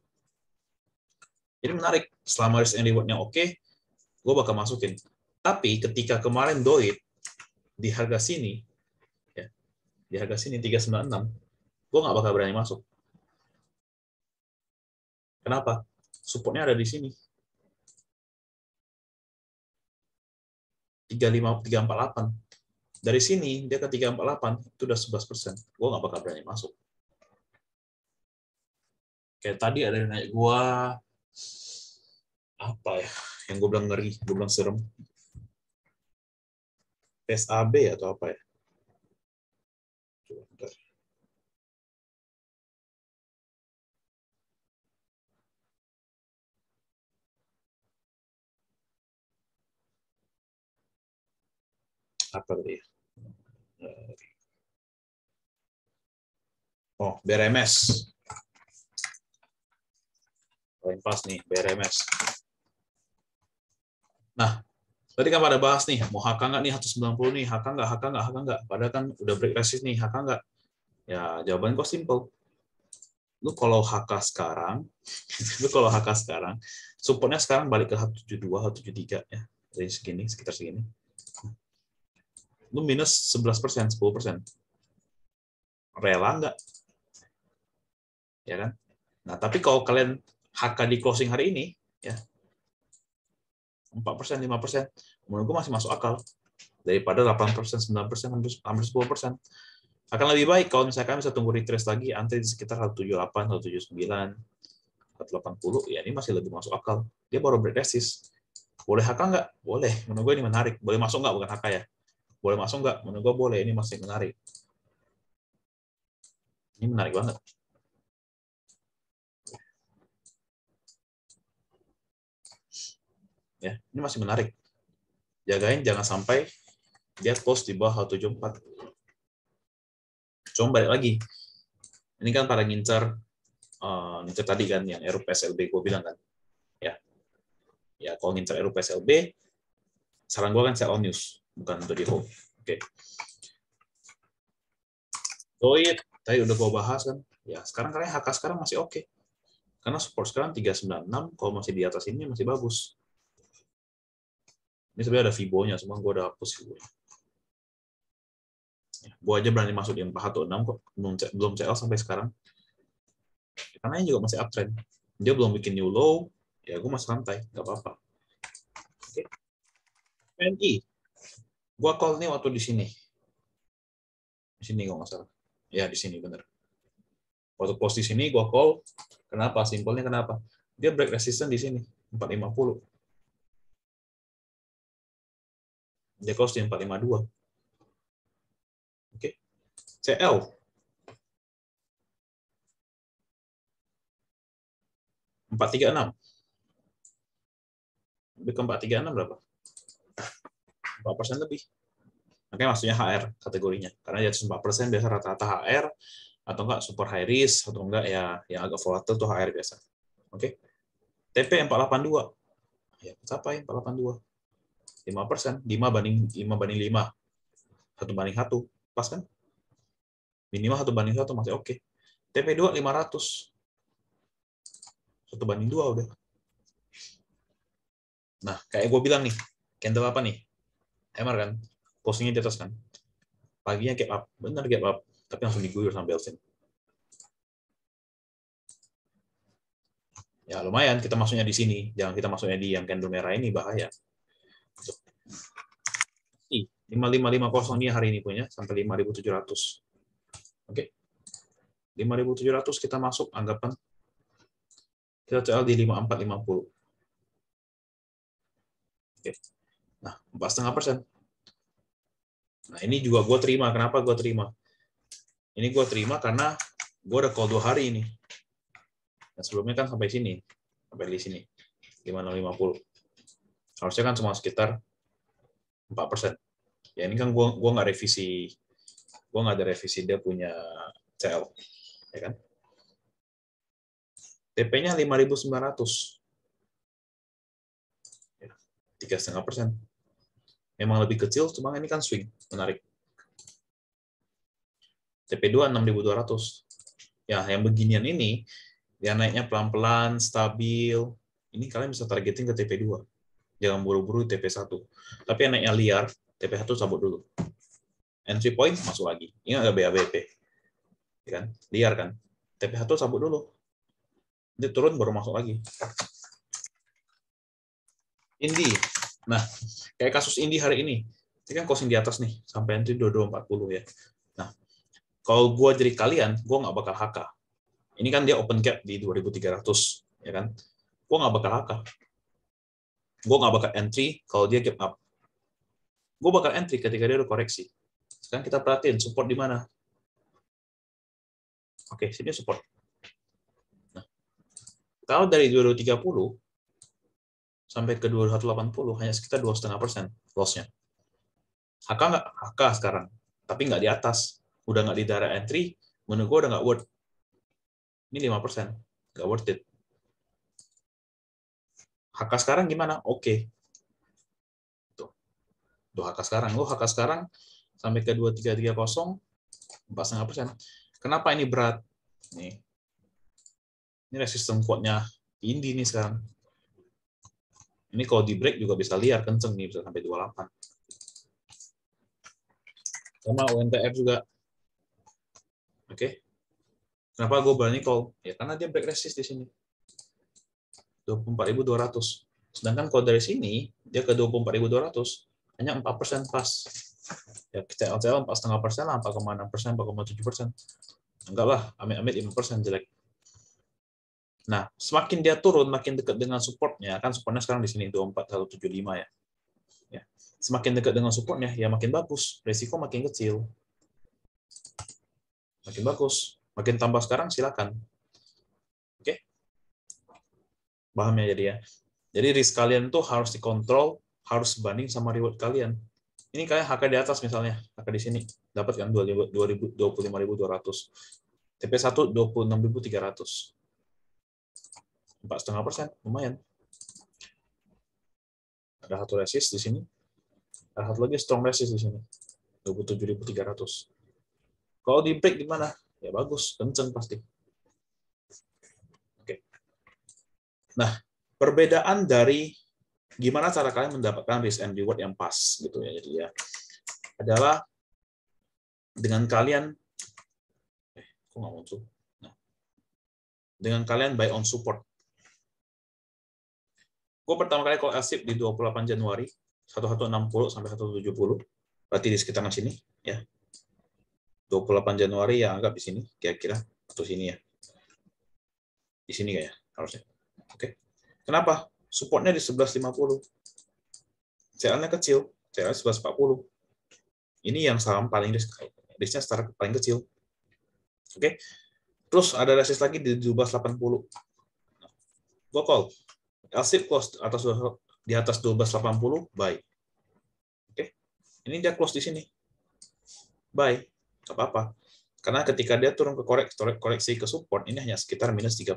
Jadi menarik. Selama risk and reward-nya oke, gue bakal masukin. Tapi ketika kemarin doit di harga sini, ya, di harga sini 396, gue nggak bakal berani masuk. Kenapa? Supportnya ada di sini. 348. Dari sini dia ke 348 itu udah 11%. Gue nggak bakal berani masuk. Kayak tadi ada yang naik gue apa ya? Yang gue bilang ngeri, gue bilang serem. PSAB atau apa ya? Coba bentar. Apa tadi ya? Oh, BRMS. Paling pas nih, BRMS. Nah, tadi kan pada bahas nih, mau HK nggak nih 190 nih, HK nggak, HK nggak, HK nggak. Padahal kan udah break resist nih, HK nggak. Ya, jawaban kok simple. Lu kalau HK sekarang, supportnya sekarang balik ke 172, 173 ya. Dari segini, sekitar segini. Lu minus 11%, 10%. Rela nggak? Ya kan? Nah, tapi kalau kalian HK di closing hari ini, ya 4%, 5%, menurut gue masih masuk akal. Daripada 8%, 9%, hampir 10%. Akan lebih baik kalau misalkan bisa tunggu retrace lagi, antri di sekitar 178, 179, 180, ya ini masih lebih masuk akal. Dia baru break resist. Boleh HK nggak? Boleh. Menurut gue ini menarik. Boleh masuk nggak? Bukan HK ya. Boleh masuk nggak? Menurut gue boleh. Ini masih menarik. Ini menarik banget. Ya, ini masih menarik. Jagain jangan sampai dia close di bawah 174. Cuma balik lagi. Ini kan pada ngincer tadi kan yang RUP SLB gue bilang kan. Ya kalau ngincer RUP SLB, saran gue kan sell on news, bukan untuk di hold. Oke. Doit tadi udah gue bahas kan. Ya sekarang kalian HK sekarang masih oke. Karena support sekarang 396, kalau masih di atas ini masih bagus. Ini sebenarnya ada Fibo-nya, semua gue udah hapus Fibo-nya. Ya, gue aja berani masuk di 416 kok, belum CL sampai sekarang. Karena ini juga masih uptrend. Dia belum bikin new low, ya gue masih santai, nggak apa-apa. Oke. PNI, gue call nih waktu di sini. Di sini kalau nggak salah. Ya di sini bener. Waktu post di sini gue call. Kenapa? Simpelnya kenapa? Dia break resistance di sini 450. Dia close di 452. CL. $436. Lebih ke 436 berapa? 4% lebih. Makanya maksudnya HR kategorinya. Karena di atas 4% biasa rata-rata HR, atau enggak super high risk, atau enggak ya yang agak volatile tuh HR biasa. Oke. TP 482. Ya, capai 482. 5%, 5/5. 1/1. Pas kan? Minimal 1/1 masih oke. TP2 500. 1/2 udah. Nah, kayak gue bilang nih, candle apa nih? Hammer kan? Postingnya di atas kan? Paginya gap up. Benar gap up. Tapi langsung diguyur sama Belsen. Ya lumayan, kita masuknya di sini. Jangan kita masuknya di yang candle merah ini, bahaya. 5550 ini hari ini punya, sampai 5.700. Oke. 5.700 kita masuk, anggapan kita CL di 5450. Oke. Nah, 4,5%. Nah, ini juga gue terima. Kenapa gue terima? Ini gue terima karena gue udah call 2 hari ini. Dan sebelumnya kan sampai sini. Sampai di sini. 5.650. Harusnya kan cuma sekitar 4%. Ya ini kan gue nggak revisi. Gue nggak ada revisi dia punya CL. Ya kan? TP-nya 5.900. 3,5%. Memang lebih kecil, cuma ini kan swing. Menarik. TP2 6.200. Ya, yang beginian ini, yang naiknya pelan-pelan, stabil. Ini kalian bisa targeting ke TP2. Jangan buru-buru TP1. Tapi yang naiknya liar, TP1 cabut dulu. Entry point, masuk lagi. Ini ada BABP. Ya kan? Liar kan? TP1 cabut dulu. Nanti turun, baru masuk lagi. Indi. Nah, kayak kasus Indi hari ini. Ini kan closing di atas nih. Sampai entry 2240 ya. Nah, kalau gue jadi kalian, gue nggak bakal HK. Ini kan dia open gap di 2.300, ya kan? Gue nggak bakal HK. Gue nggak bakal entry kalau dia gap up. Gue bakal entry ketika dia udah koreksi. Sekarang kita perhatiin support di mana. Oke, sini support. Nah, kalau dari 2.30 sampai ke 2.180 hanya sekitar 2,5% loss-nya. HK nggak? HK sekarang. Tapi nggak di atas. Udah nggak di daerah entry, menurut gue udah nggak worth. Ini 5%. Nggak worth it. HK sekarang gimana? Oke. Tuh HK sekarang. HK sekarang sampai ke 2330, 4,5%. Kenapa ini berat? Nih. Ini resisten kuatnya Indi nih sekarang. Ini kalau di break juga bisa liar, kenceng nih, bisa sampai 28. Sama UNTR juga. Oke. Kenapa gue berani call? Ya karena dia break resist di sini. 24.200. Sedangkan kalau dari sini, dia ke 24.200, hanya 4% pas. Ya, CL 4,5% lah, 4,6%, 4,7%. Enggak lah, amit-amit 5% jelek. Nah, semakin dia turun, makin dekat dengan supportnya, kan supportnya sekarang di sini 24.175 ya. Ya. Semakin dekat dengan supportnya, ya makin bagus. Resiko makin kecil. Makin bagus. Makin tambah sekarang, silakan. Oke? Paham ya jadi ya? Jadi risk kalian tuh harus dikontrol, harus sebanding sama reward kalian. Ini kayak HK di atas misalnya, HK di sini dapat kan 25.200. TP1 26.300. 4,5%, lumayan. Ada satu resist di sini. Ada satu lagi strong resist di sini. 27.300. Kalau di break gimana? Ya bagus, kenceng pasti. Oke. Nah, perbedaan dari gimana cara kalian mendapatkan risk and reward yang pas gitu ya. Jadi ya adalah dengan kalian kok nggak muncul. Nah, dengan kalian buy on support. Gue pertama kali call LSIP di 28 Januari 1160 sampai 170. Berarti di sekitaran sini ya. 28 Januari ya anggap di sini kira-kira atau sini ya. Di sini kayak harusnya. Oke. Kenapa? Supportnya di 1150. CL-nya kecil, CL 1140. Ini yang saham paling risk. risknya start paling kecil. Oke. Terus ada resist lagi di 1280. Go call. LC close di atas 1280, buy. Oke. Ini dia close di sini. Buy. Nggak apa-apa. Karena ketika dia turun ke koreksi ke support, ini hanya sekitar minus 3%.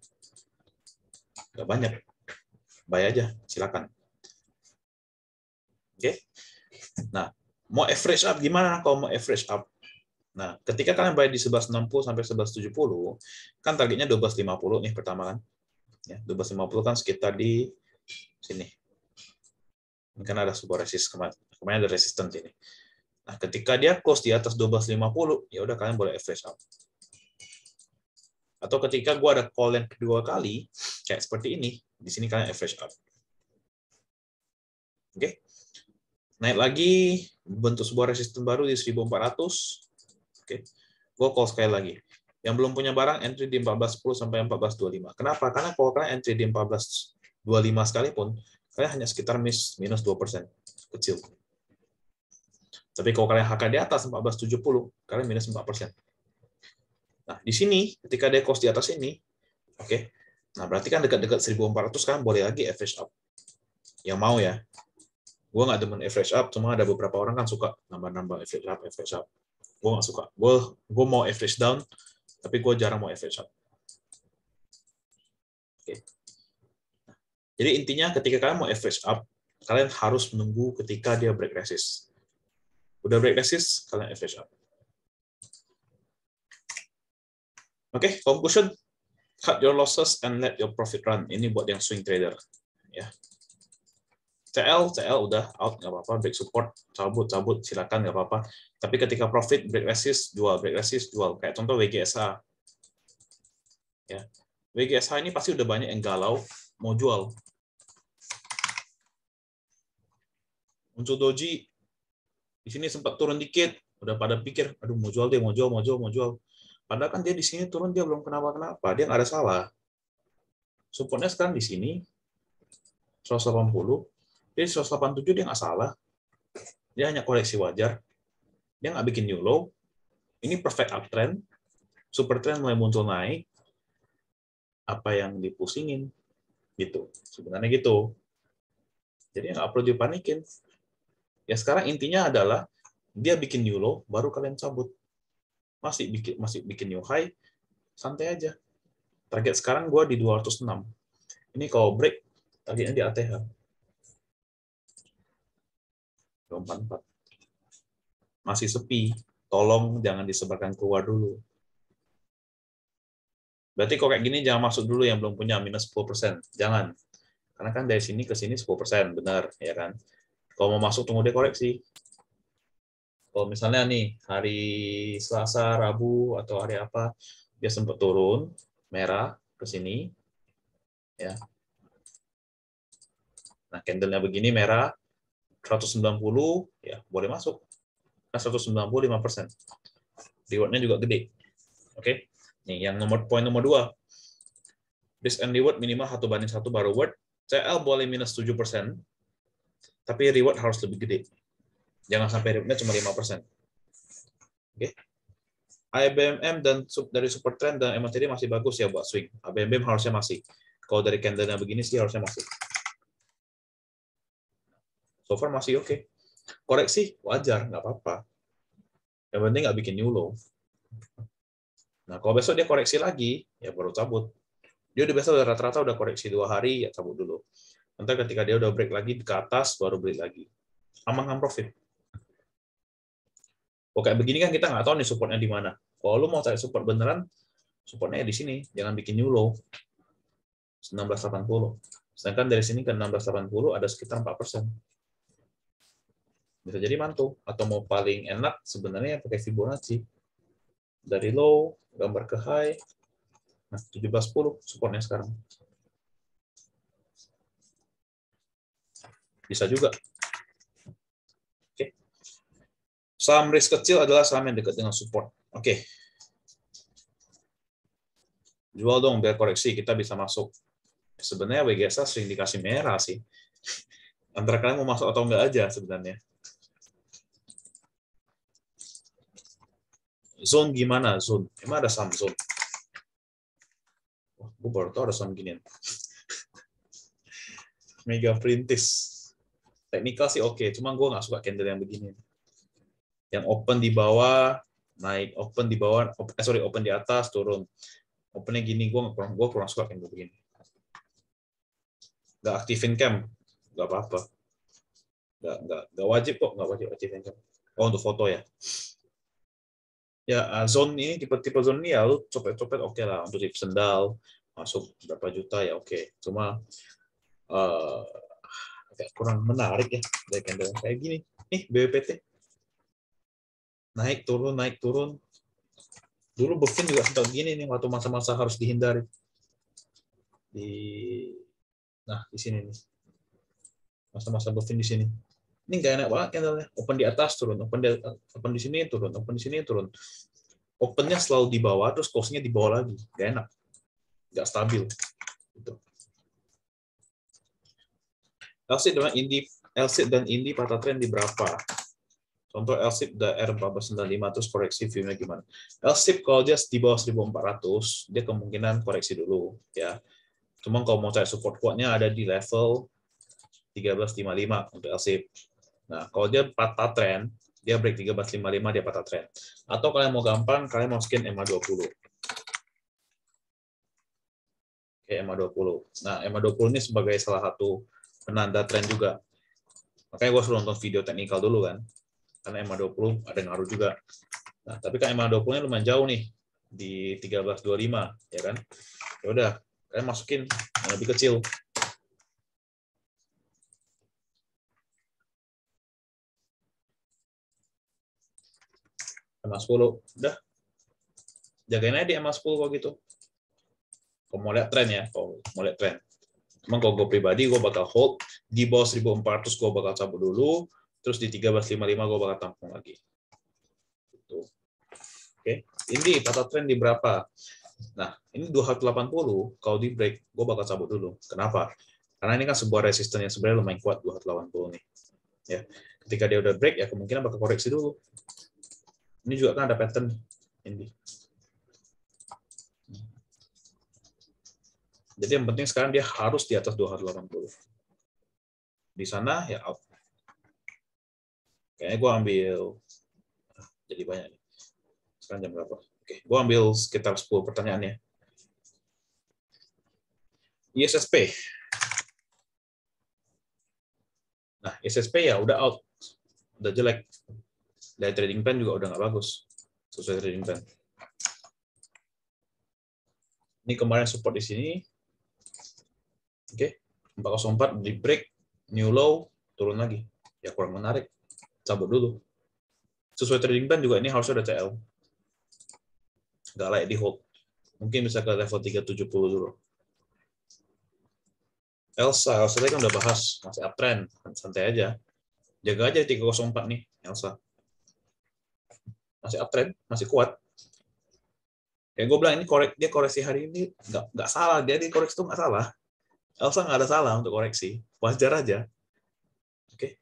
Nggak banyak. Buy aja, silakan. Oke. Nah, mau average up gimana kalau mau average up? Nah, ketika kalian buy di 1160 sampai 1170, kan targetnya 1250 nih pertama kan. Ya, 1250 kan sekitar di sini. Ini kan ada sebuah resist kemarin ada resistance ini. Nah, ketika dia close di atas 1250, ya udah kalian boleh average up. Atau ketika gua ada call yang kedua kali, kayak seperti ini, di sini kalian average up. Oke. Naik lagi, bentuk sebuah resistance baru di 1400. Oke. Gua call sekali lagi. Yang belum punya barang, entry di 1410 sampai 1425. Kenapa? Karena kalau kalian entry di 1425 sekalipun, kalian hanya sekitar minus 2%. Kecil. Tapi kalau kalian HK di atas 1470, kalian minus 4%. Nah, di sini, ketika dia close di atas ini, oke. Nah, berarti kan dekat-dekat 1400 kan boleh lagi average up. Yang mau ya. Gue nggak demen average up, cuma ada beberapa orang kan suka nambah-nambah average up. Gue nggak suka. Gue mau average down, tapi gue jarang mau average up. Oke. Jadi intinya ketika kalian mau average up, kalian harus menunggu ketika dia break resist. Udah break resist, kalian average up. Oke, conclusion. Cut your losses and let your profit run. Ini buat yang swing trader. Ya. CL udah out, nggak apa-apa. Break support, cabut, silakan, nggak apa-apa. Tapi ketika profit, break resist, jual. Break resist, jual. Kayak contoh WGSH. Ya. WGSH ini pasti udah banyak yang galau, mau jual. Muncul doji, di sini sempat turun dikit, udah pada pikir, aduh mau jual deh, mau jual. Padahal kan dia di sini turun, dia belum kenapa-kenapa, dia nggak ada salah. Supportnya sekarang di sini, 180, jadi 187 dia nggak salah. Dia hanya koreksi wajar, dia nggak bikin new low. Ini perfect uptrend, super trend mulai muncul naik, apa yang dipusingin, gitu. Sebenarnya gitu. Jadi nggak perlu dipanikin. Ya sekarang intinya adalah dia bikin new low, baru kalian cabut. Masih bikin new high, santai aja. Target sekarang gue di 206. Ini kalau break, targetnya di ATH. 244. Masih sepi. Tolong jangan disebarkan keluar dulu. Berarti kalau kayak gini jangan masuk dulu yang belum punya minus 10%. Jangan. Karena kan dari sini ke sini 10%, benar, ya kan? Kalau mau masuk tunggu dia koreksi. Kalau misalnya nih hari Selasa, Rabu atau hari apa dia sempat turun merah ke sini, ya. Nah candlenya begini merah 190, ya boleh masuk. Nah 195%. Rewardnya juga gede. Oke. Nih yang poin nomor 2. Risk and reward minimal 1:1 baru reward. CL boleh minus 7%, tapi reward harus lebih gede. Jangan sampai rewardnya cuma 5%. Oke. IBMM dan dari super trend dan MACD masih bagus ya buat swing. IBMM harusnya masih. Kalau dari candlenya begini sih harusnya masih. So far masih oke. Koreksi wajar, nggak apa-apa. Yang penting nggak bikin new low. Nah kalau besok dia koreksi lagi, ya baru cabut. Dia udah biasa rata-rata udah koreksi 2 hari, ya cabut dulu. Nanti ketika dia udah break lagi ke atas, baru beli lagi. Aman profit. Kalau kayak begini kan kita nggak tahu nih supportnya di mana. Kalau lu mau cari support beneran, supportnya di sini. Jangan bikin new low. 1980. Sedangkan dari sini ke 1680 ada sekitar 4%. Bisa jadi mantul. Atau mau paling enak sebenarnya pakai Fibonacci. Dari low, gambar ke high. Nah, 1710 supportnya sekarang. Bisa juga. Oke. Saham risk kecil adalah saham yang dekat dengan support. Oke. Jual dong biar koreksi, kita bisa masuk. Sebenarnya WGSH sering dikasih merah sih. Antara kalian mau masuk atau enggak aja sebenarnya. Zone gimana? Zone. Emang ada saham zone? Wah, gue baru tahu ada saham ginian. Mega Printis. Teknikal sih oke, cuma gue nggak suka candle yang begini. Yang open di bawah, naik, open di bawah, open di atas, turun. Opennya gini, gue kurang suka candle begini. Nggak aktifin cam, nggak apa-apa. Nggak wajib kok, nggak wajib aktifin cam. Oh, untuk foto ya. Ya, zone ini, tipe-tipe zone ini ya, lu copet-copet oke lah. Untuk tip sendal, masuk berapa juta ya oke. Cuma, agak kurang menarik ya dari candle kayak gini. Nih, BWPT. Naik, turun, naik, turun. Dulu Bevin juga sempat gini nih, waktu masa-masa harus dihindari. Nah, di sini nih. Masa-masa Bevin di sini. Ini nggak enak banget candle-nya. Open di atas, turun. Open di sini, turun. Open di sini, turun. Opennya selalu di bawah, terus close-nya di bawah lagi. Nggak enak. Nggak stabil. Gitu. LSIP dan Indi patah tren di berapa? Contoh LSIP R1495, terus koreksi view-nya gimana? LSIP kalau dia di bawah 1400, dia kemungkinan koreksi dulu. Ya. Cuma kalau mau cari support kuatnya ada di level 1355 untuk LSIP. Nah, kalau dia patah tren, dia break 1355, dia patah tren. Atau kalian mau gampang, kalian mau scan EMA20. Oke, EMA20. Nah, EMA20 ini sebagai salah satu penanda tren juga. Makanya gue suruh nonton video teknikal dulu kan. Karena EMA20 ada ngaruh juga. Nah, tapi kan EMA20-nya lumayan jauh nih. Di 1325, ya kan? Ya udah, kalian masukin yang lebih kecil. EMA10. Udah. Jagain aja di EMA10 kalau gitu. Kalau mau lihat tren ya, kalau mau lihat tren. Cuma kalau gue pribadi, gue bakal hold. Di bawah 1400 gue bakal cabut dulu. Terus di 1355 gue bakal tampung lagi. Gitu. Oke. Ini patah tren di berapa? Nah, ini 280. Kalau di break, gue bakal cabut dulu. Kenapa? Karena ini kan sebuah resisten yang sebenarnya lumayan kuat, 280 nih. Ya. Ketika dia udah break, ya kemungkinan bakal koreksi dulu. Ini juga kan ada pattern ini. Jadi yang penting sekarang dia harus di atas 280. Di sana ya out. Kayaknya gue ambil, jadi banyak nih. Sekarang jam berapa? Oke, gue ambil sekitar 10 pertanyaannya. ISSP. Nah, ISSP ya udah out. Udah jelek. Dari trading plan juga udah nggak bagus. Sesuai trading plan. Ini kemarin support di sini. Oke, 404 di break, new low, turun lagi. Ya kurang menarik. Cabut dulu. Sesuai trading plan juga ini harusnya ada CL. Nggak layak di hold. Mungkin bisa ke level 370 dulu. Elsa tadi kan udah bahas, masih uptrend, santai aja. Jaga aja 304 nih, Elsa. Masih uptrend, masih kuat. Kayak gue bilang, ini dia koreksi hari ini nggak salah, dia di koreksi itu nggak salah. Elsa nggak ada salah untuk koreksi, wajar aja. Oke.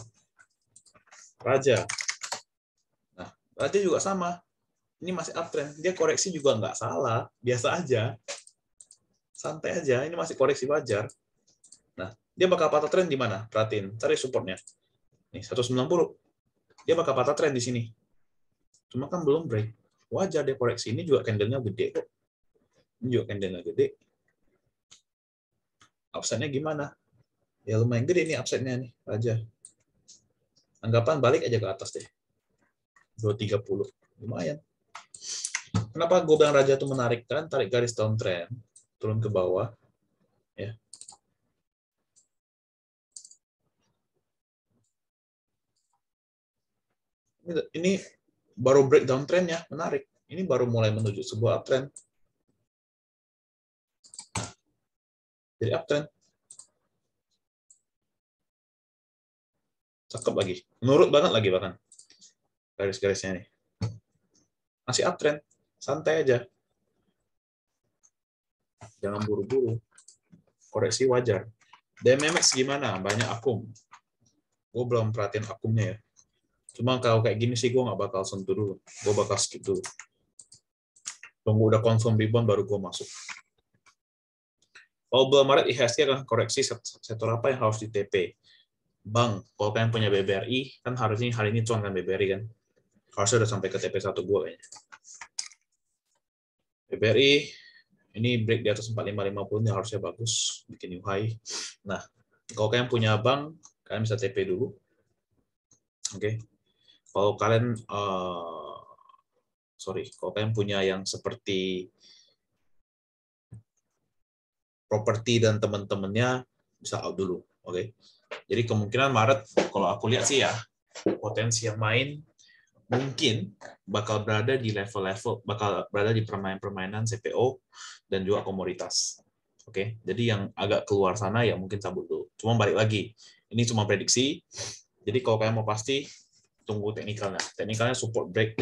Raja. Nah, Raja juga sama. Ini masih uptrend, dia koreksi juga nggak salah, biasa aja. Santai aja, ini masih koreksi wajar. Nah, dia bakal patah tren di mana? Perhatiin, cari supportnya. Nih, 190. Dia bakal patah tren di sini. Cuma kan belum break. Wajar dia koreksi. Ini juga candle-nya gede kok. Ini juga candle-nya gede. Upside-nya gimana? Ya lumayan gede nih upside-nya nih, Raja. Anggapan balik aja ke atas deh. 230. Lumayan. Kenapa gue bilang Raja itu menarik? Kan tarik garis downtrend, turun ke bawah. Ya. Ini baru breakdown trendnya, menarik. Ini baru mulai menuju sebuah uptrend. Jadi uptrend. Cakep lagi. Menurut banget lagi bahkan. Garis-garisnya nih. Masih uptrend. Santai aja. Jangan buru-buru. Koreksi wajar. DMMX gimana? Banyak akum. Gue belum perhatiin akumnya ya. Cuma kalau kayak gini sih gue nggak bakal sentuh dulu. Gue bakal skip dulu. Tunggu udah confirm rebound baru gue masuk. Kalau bulan Maret IHSG akan koreksi sektor apa yang harus di TP? Bang, kalau kalian punya BBRI, kan harusnya hari ini cuan kan BBRI kan? Harusnya udah sampai ke TP 1 gue kayaknya. BBRI, ini break di atas 4550 ini harusnya bagus, bikin new high. Nah, kalau kalian punya bank, kalian bisa TP dulu. Oke. Kalau kalian, kalau kalian punya yang seperti properti dan teman-temannya, bisa out dulu. Oke. Jadi kemungkinan Maret, kalau aku lihat sih ya, potensi yang main mungkin bakal berada di level-level, bakal berada di permainan-permainan CPO dan juga komoditas. Oke, jadi yang agak keluar sana ya mungkin cabut dulu. Cuma balik lagi, ini cuma prediksi. Jadi kalau kalian mau pasti, tunggu teknikalnya. Teknikalnya support break,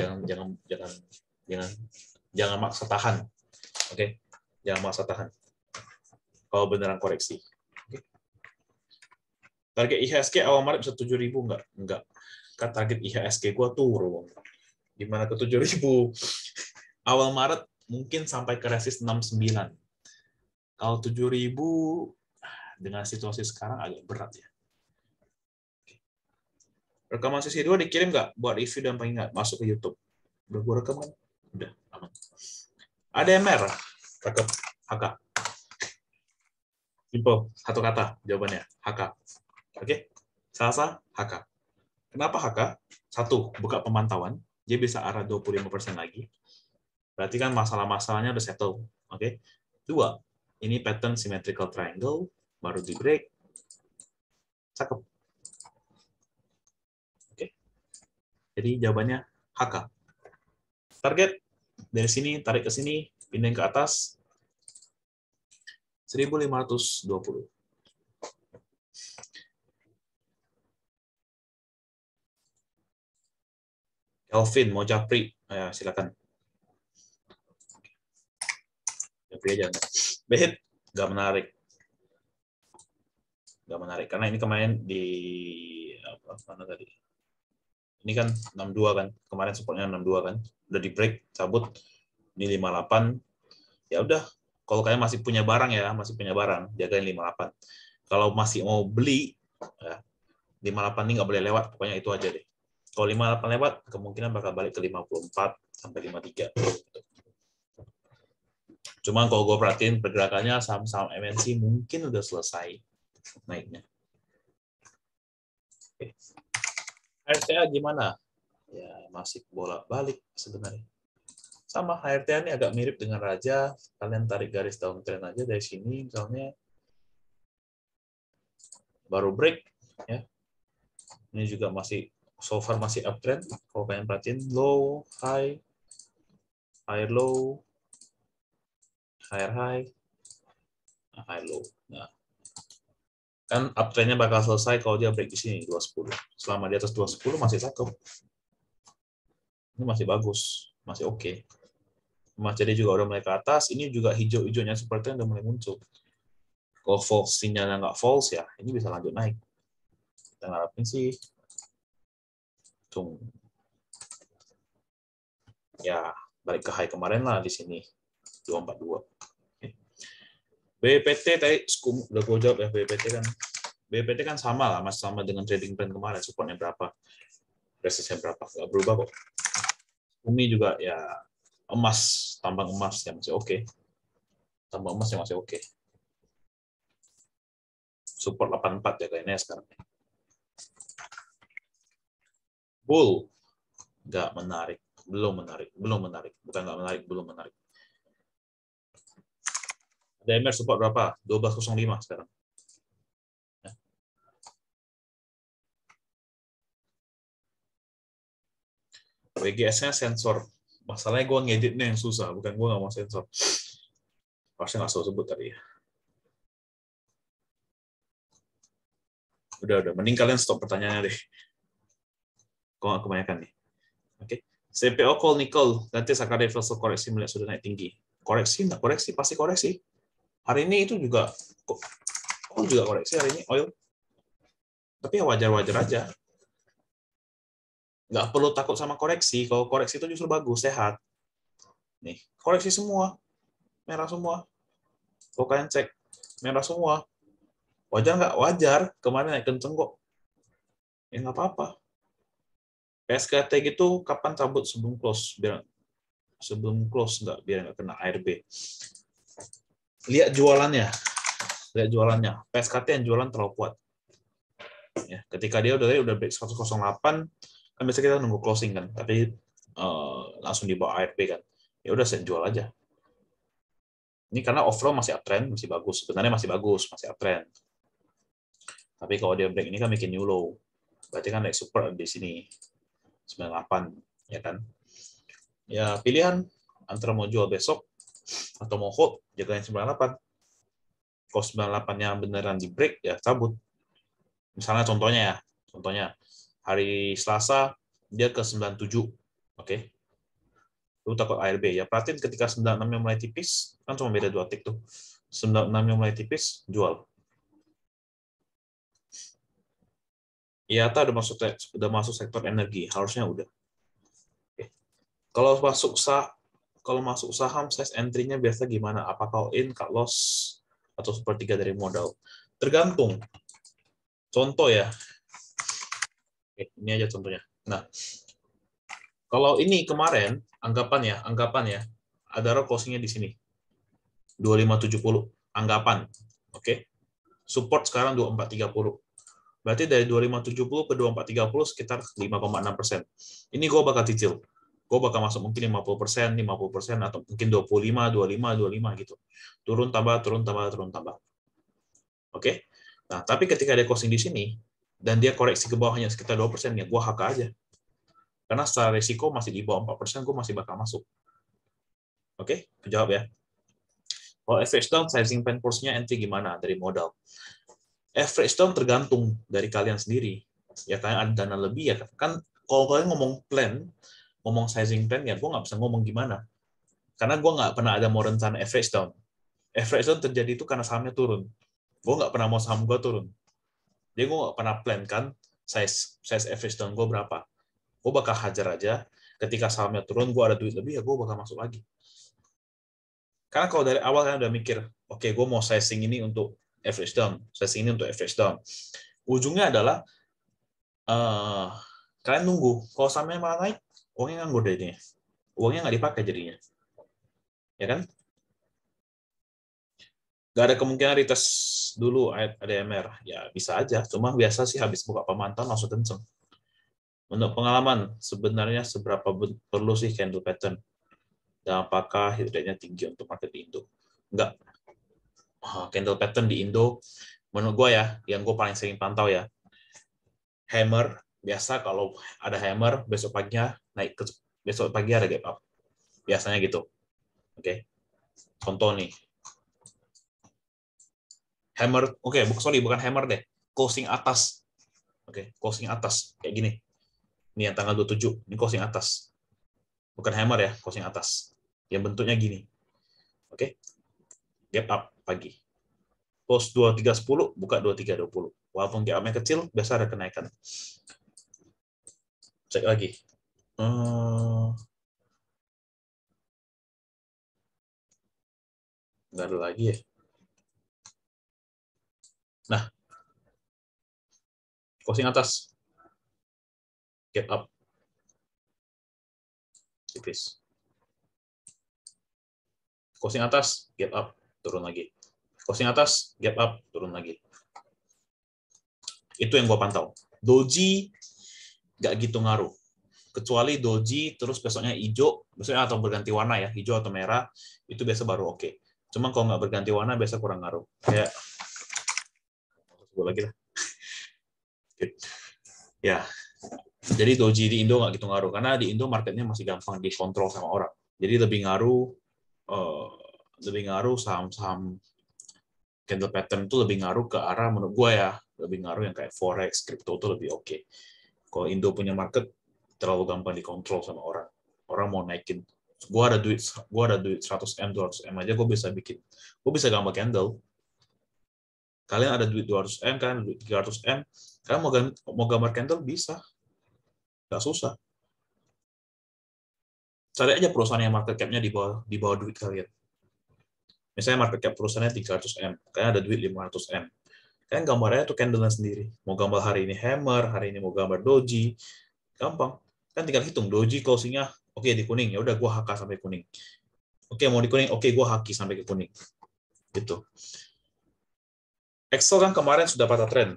jangan maksa tahan. Oke, jangan maksa tahan. Kalau beneran koreksi. Oke. Target IHSG awal Maret bisa 7.000 enggak. Kan target IHSG gua turun. Gimana ke 7.000? Awal Maret mungkin sampai ke resist 69. Kalau 7.000 dengan situasi sekarang agak berat ya. Rekaman sesi 2 dikirim nggak buat review dan pengingat masuk ke YouTube? Udah gue rekam kan? Udah, aman. Ada yang merah? Cakep. HK. Simple. Satu kata jawabannya. HK. Oke? Salsa, HK. Kenapa HK? Satu, buka pemantauan. Dia bisa arah 25% lagi. Berarti kan masalah-masalahnya udah settle. Oke? Dua, ini pattern symmetrical triangle. Baru di break. Cakep. Oke. Jadi jawabannya HK. Target dari sini, tarik ke sini, pindahin ke atas. 1.520. Kelvin, mau japri? Ya, silakan. Japri aja. Behit, nggak menarik. Nggak menarik. Karena ini kemarin di... mana tadi? Ini kan 62 kan. Kemarin supportnya 62 kan. Udah di break, cabut. Ini 58. Ya udah. Kalau kalian masih punya barang ya, jagain 58. Kalau masih mau beli, ya, 58 ini nggak boleh lewat. Pokoknya itu aja deh. Kalau 58 lewat, kemungkinan bakal balik ke 54 sampai 53. Cuma kalau gue perhatiin pergerakannya saham-saham MNC mungkin udah selesai naiknya. Oke. HRTA gimana? Ya masih bolak-balik sebenarnya. Sama HRTA ini agak mirip dengan Raja. Kalian tarik garis downtrend aja dari sini, misalnya baru break, ya. Ini juga masih so far masih uptrend. Kalau kalian perhatiin low, high, higher low, higher high, high low. Nah, kan uptrendnya bakal selesai kalau dia break di sini 210. Selama di atas 210 masih cakep. Ini masih bagus, masih oke. Mas jadi juga udah mulai ke atas, ini juga hijau-hijaunya seperti yang udah mulai muncul. Kalau false sinyalnya nggak false ya, ini bisa lanjut naik. Kita ngarepin sih, ya balik ke high kemarin lah di sini 242. BPT tadi udah gue jawab ya. BPT kan sama lah, masih sama dengan trading plan kemarin, supportnya berapa, resistnya berapa, nggak berubah kok. Umi juga ya emas, tambang emas yang masih oke. Tambang emas yang masih oke. Support 84 ya kayaknya sekarang. Bull nggak menarik, belum menarik, bukan nggak menarik, belum menarik. DMR support berapa? 1205 sekarang. Ya. WGS-nya sensor. Masalahnya gue ngeditnya yang susah, bukan gue nggak mau sensor. Harusnya nggak sebut tadi ya. Udah. Mending kalian stop pertanyaannya deh. Kok nggak kebanyakan nih. Oke. CPO call nickel. Nanti sekali reversal koreksi melihat sudah naik tinggi. Koreksi, nggak koreksi, pasti koreksi. Hari ini itu juga koreksi hari ini oil. Tapi ya wajar-wajar aja. Nggak perlu takut sama koreksi. Kalau koreksi itu justru bagus, sehat. Nih, koreksi semua, merah semua. Kalau kalian cek, merah semua. Wajar nggak? Wajar. Kemarin naik kenceng kok. Ya nggak apa-apa. PSKT gitu kapan cabut sebelum close? Nggak, biar nggak kena ARB. Lihat jualannya. PSKT yang jualan terlalu kuat. Ya, ketika dia udah break 108, kan biasa kita nunggu closing kan, tapi langsung dibawa ARB kan. Ya udah saya jual aja. Ini karena overall masih uptrend, masih bagus. Sebenarnya masih bagus, masih uptrend. Tapi kalau dia break ini kan bikin new low. Berarti kan like super di sini 98, ya kan? Ya pilihan antara mau jual besok atau mau hold jagain 98. Kalau 98-nya beneran di break ya cabut. Misalnya contohnya hari Selasa dia ke 97. Oke. Lu takut ARB ya. Perhatiin ketika 96-nya mulai tipis, kan cuma beda 2 tick tuh. 96-nya mulai tipis, jual. IATA udah masuk sektor energi, harusnya udah. Oke. Kalau masuk saham size entry-nya biasa gimana? Apakah all in, cut loss, atau sepertiga dari modal? Tergantung. Contoh ya. Oke, ini aja contohnya. Nah, kalau ini kemarin anggapan ya, ada closing-nya di sini. 2570 anggapan. Oke. Support sekarang 2430. Berarti dari 2570 ke 2430 sekitar 5,6%. Ini gue bakal cicil. Gue bakal masuk mungkin 50%, atau mungkin 25, 25, 25 gitu. Turun tambah. Oke. Nah, tapi ketika dia closing di sini dan dia koreksi ke bawahnya sekitar 2%, ya gue HK aja. Karena secara risiko masih di bawah 4%, gue masih bakal masuk. Oke, jawab ya. Kalau average down, sizing plan force-nya entry gimana dari modal? Average down tergantung dari kalian sendiri. Ya kalian ada dana lebih ya kan. Kalau kalian ngomong plan, ngomong sizing plan, ya gue nggak bisa ngomong gimana. Karena gue nggak pernah ada mau rencana average down. Average down terjadi itu karena sahamnya turun. Gue nggak pernah mau saham gue turun. Jadi gue nggak pernah plan kan size average down gue berapa. Gue bakal hajar aja. Ketika sahamnya turun, gue ada duit lebih, ya gue bakal masuk lagi. Karena kalau dari awal kalian udah mikir, oke, gue mau sizing ini untuk average down, sizing ini untuk average down. Ujungnya adalah kalian nunggu. Kalau sahamnya malah naik, uangnya nganggur jadinya. Uangnya nggak dipakai jadinya. Ya kan? Nggak ada kemungkinan retest dulu ADMR. Ya bisa aja. Cuma biasa sih habis buka pemantauan langsung kenceng. Untuk pengalaman, sebenarnya seberapa perlu sih candle pattern? Dan apakah hit rate-nya tinggi untuk market di Indo? Enggak. Candle pattern di Indo, menurut gue ya, yang gue paling sering pantau ya, hammer, biasa kalau ada hammer, besok paginya naik ke, besok pagi ada gap up. Biasanya gitu. Oke. Contoh nih. Hammer, sorry, bukan hammer deh. Closing atas. Oke, closing atas. Kayak gini. Ini yang tanggal 27, ini closing atas. Bukan hammer ya, closing atas. Yang bentuknya gini. Oke. Gap up pagi. Close 2310, buka 2320. Walaupun gap up-nya kecil, biasa ada kenaikan. Cek lagi. Nggak ada lagi ya. Nah, closing atas. Gap up. Tipis. Closing atas, gap up, turun lagi. Closing atas, gap up, turun lagi. Itu yang gue pantau. Doji nggak gitu ngaruh. Kecuali doji terus besoknya hijau, besoknya atau berganti warna ya, hijau atau merah, itu biasa baru oke. Cuma kalau nggak berganti warna biasa kurang ngaruh. Kayak sebut lagi lah. Ya, jadi doji di Indo nggak gitu ngaruh karena di Indo marketnya masih gampang dikontrol sama orang. Jadi lebih ngaruh saham-saham candle pattern itu lebih ngaruh ke arah menurut gue ya, lebih ngaruh yang kayak forex, crypto itu lebih oke. Kalau Indo punya market terlalu gampang dikontrol sama orang. Orang mau naikin, gue ada duit 100M, 200M aja gue bisa bikin, gue bisa gambar candle. Kalian ada duit 200M, kalian ada duit 300M, kalian mau gambar candle bisa. Nggak susah. Cari aja perusahaan yang market cap-nya di bawah duit kalian. Misalnya market cap perusahaannya 300M, kalian ada duit 500M. Kalian gambarnya tuh candle sendiri. Mau gambar hari ini hammer, hari ini mau gambar doji, gampang. Kan tinggal hitung doji closing-nya, oke di kuning, ya udah gua HK sampai kuning. Oke mau di kuning, oke gua haki sampai ke kuning. Gitu. Excel kan kemarin sudah patah trend.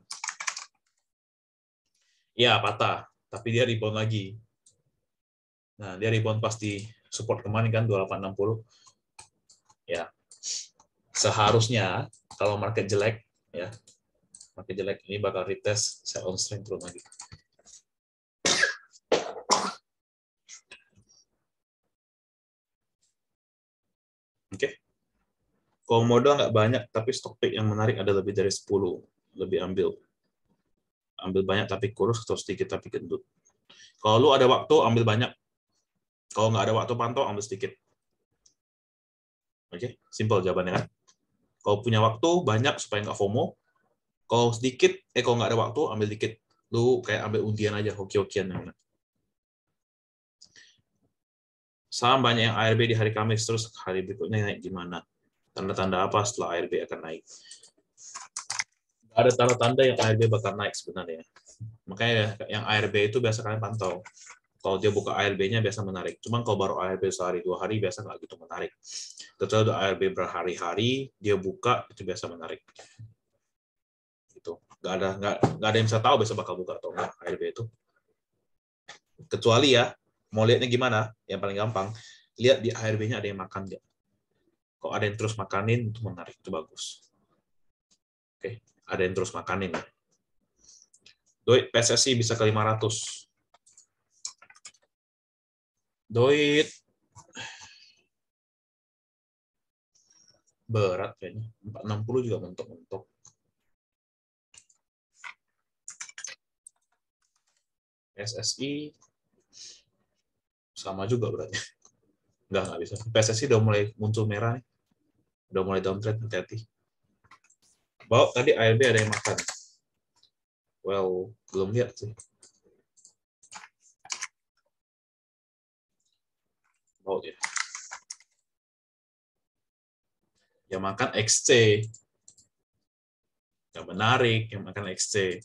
Ya patah, tapi dia rebound lagi. Nah, dia rebound pasti support kemarin kan 2860. Ya. Seharusnya kalau market jelek ya, market jelek ini bakal retest sell on strength turun lagi. Oke. Kalau modal nggak banyak tapi stock pick yang menarik ada lebih dari 10, lebih ambil. Ambil banyak tapi kurus atau sedikit tapi gendut. Kalau lu ada waktu ambil banyak. Kalau nggak ada waktu pantau ambil sedikit. Oke, simple jawabannya kan. Kalau punya waktu banyak supaya nggak FOMO. Kalau sedikit, kalau nggak ada waktu ambil dikit. Lu kayak ambil undian aja, hoki-hokian. Saham banyak yang ARB di hari Kamis, terus hari berikutnya naik gimana? Tanda-tanda apa setelah ARB akan naik? Nggak ada tanda-tanda yang ARB bakal naik sebenarnya. Makanya yang ARB itu biasa kalian pantau. Kalau dia buka ARB-nya biasa menarik. Cuman kalau baru ARB sehari 2 hari biasa nggak gitu menarik. Kecuali udah ARB berhari-hari, dia buka itu biasa menarik. Gitu. Nggak ada yang bisa tahu besok bakal buka atau enggak ARB itu. Kecuali ya, mau lihatnya gimana? Yang paling gampang, lihat di ARB-nya ada yang makan nggak. Kalau ada yang terus makanin, itu menarik, itu bagus. Oke, ada yang terus makanin. Doit PSSI bisa ke 500. Doit berat kayaknya. 460 juga mentok-mentok. PSSI sama juga berarti. Nggak bisa. PSSI udah mulai muncul merah nih. Udah mulai downtrend, hati-hati. Bawa tadi ARB ada yang makan. Well, belum lihat sih. Bawa dia. Yang makan XC. Yang menarik, yang makan XC.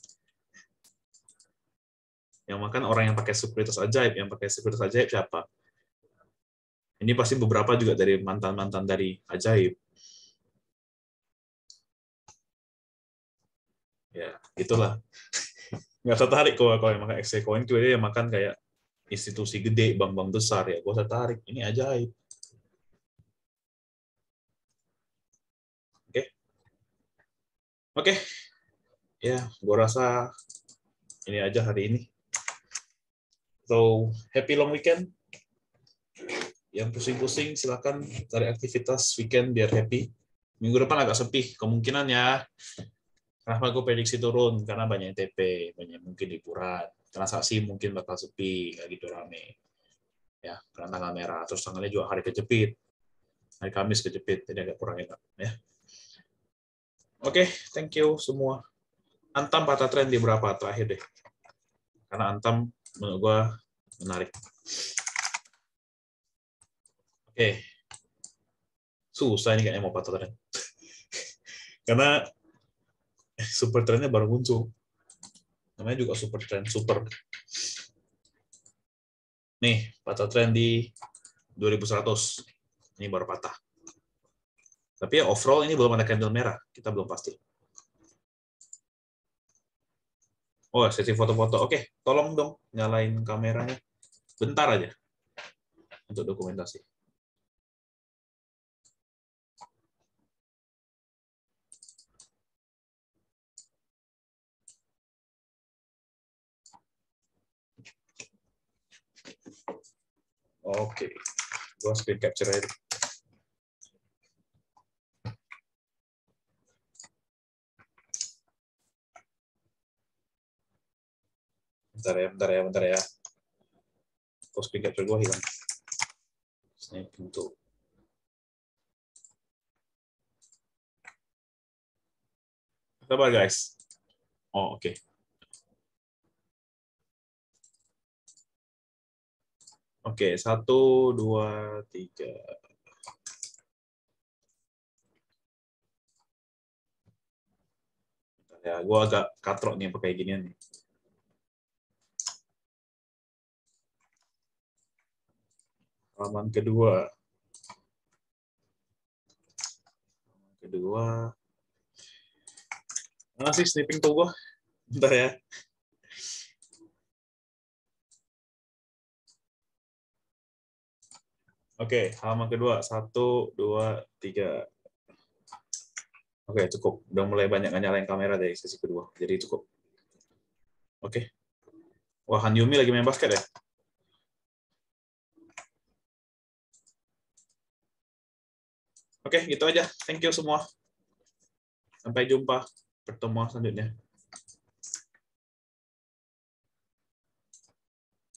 Yang makan orang yang pakai sekuritas ajaib. Yang pakai sekuritas ajaib siapa? Ini pasti beberapa juga dari mantan-mantan dari ajaib. Ya, itulah. Nggak tertarik kalau yang makan XC Coin itu dia yang makan kayak institusi gede, bank-bank besar ya. Gue tertarik. Ini ajaib. Oke. Oke. Ya, gue rasa ini aja hari ini. So, happy long weekend. Yang pusing-pusing silakan cari aktivitas weekend biar happy. Minggu depan agak sepi kemungkinan ya. Kenapa gue prediksi turun? Karena banyak TP, banyak mungkin liburan. Transaksi mungkin bakal sepi, nggak gitu rame. Ya, karena tanggal merah. Terus tanggalnya juga hari kejepit. Hari Kamis kejepit, jadi agak kurang enak. Ya. Oke, thank you semua. Antam patah tren di berapa terakhir deh. Karena Antam menurut gue menarik. Oke. Susah ini kayaknya mau patah tren. Karena super trennya baru muncul. Namanya juga super trend, super. Nih, patah tren di 2100. Ini baru patah. Tapi ya overall ini belum ada candle merah. Kita belum pasti. Oh, sesi foto-foto. Oke, tolong dong nyalain kameranya. Bentar aja untuk dokumentasi. Oke, gua screen capture aja. Bentar ya. Kok screen capture gua hilang. Snap untuk. Sabar guys. Oh, oke. Oke, 1, 2, 3. Ya, gue agak katrok nih pakai ginian nih. Halaman kedua. Mana sih snipping tool gue? Bentar ya. Oke, halaman kedua. 1, 2, 3. Oke, cukup. Udah mulai banyak nyalain kamera dari sesi kedua. Jadi cukup. Oke. Wah, Han Yumi lagi main basket ya? Oke, gitu aja. Thank you semua. Sampai jumpa pertemuan selanjutnya.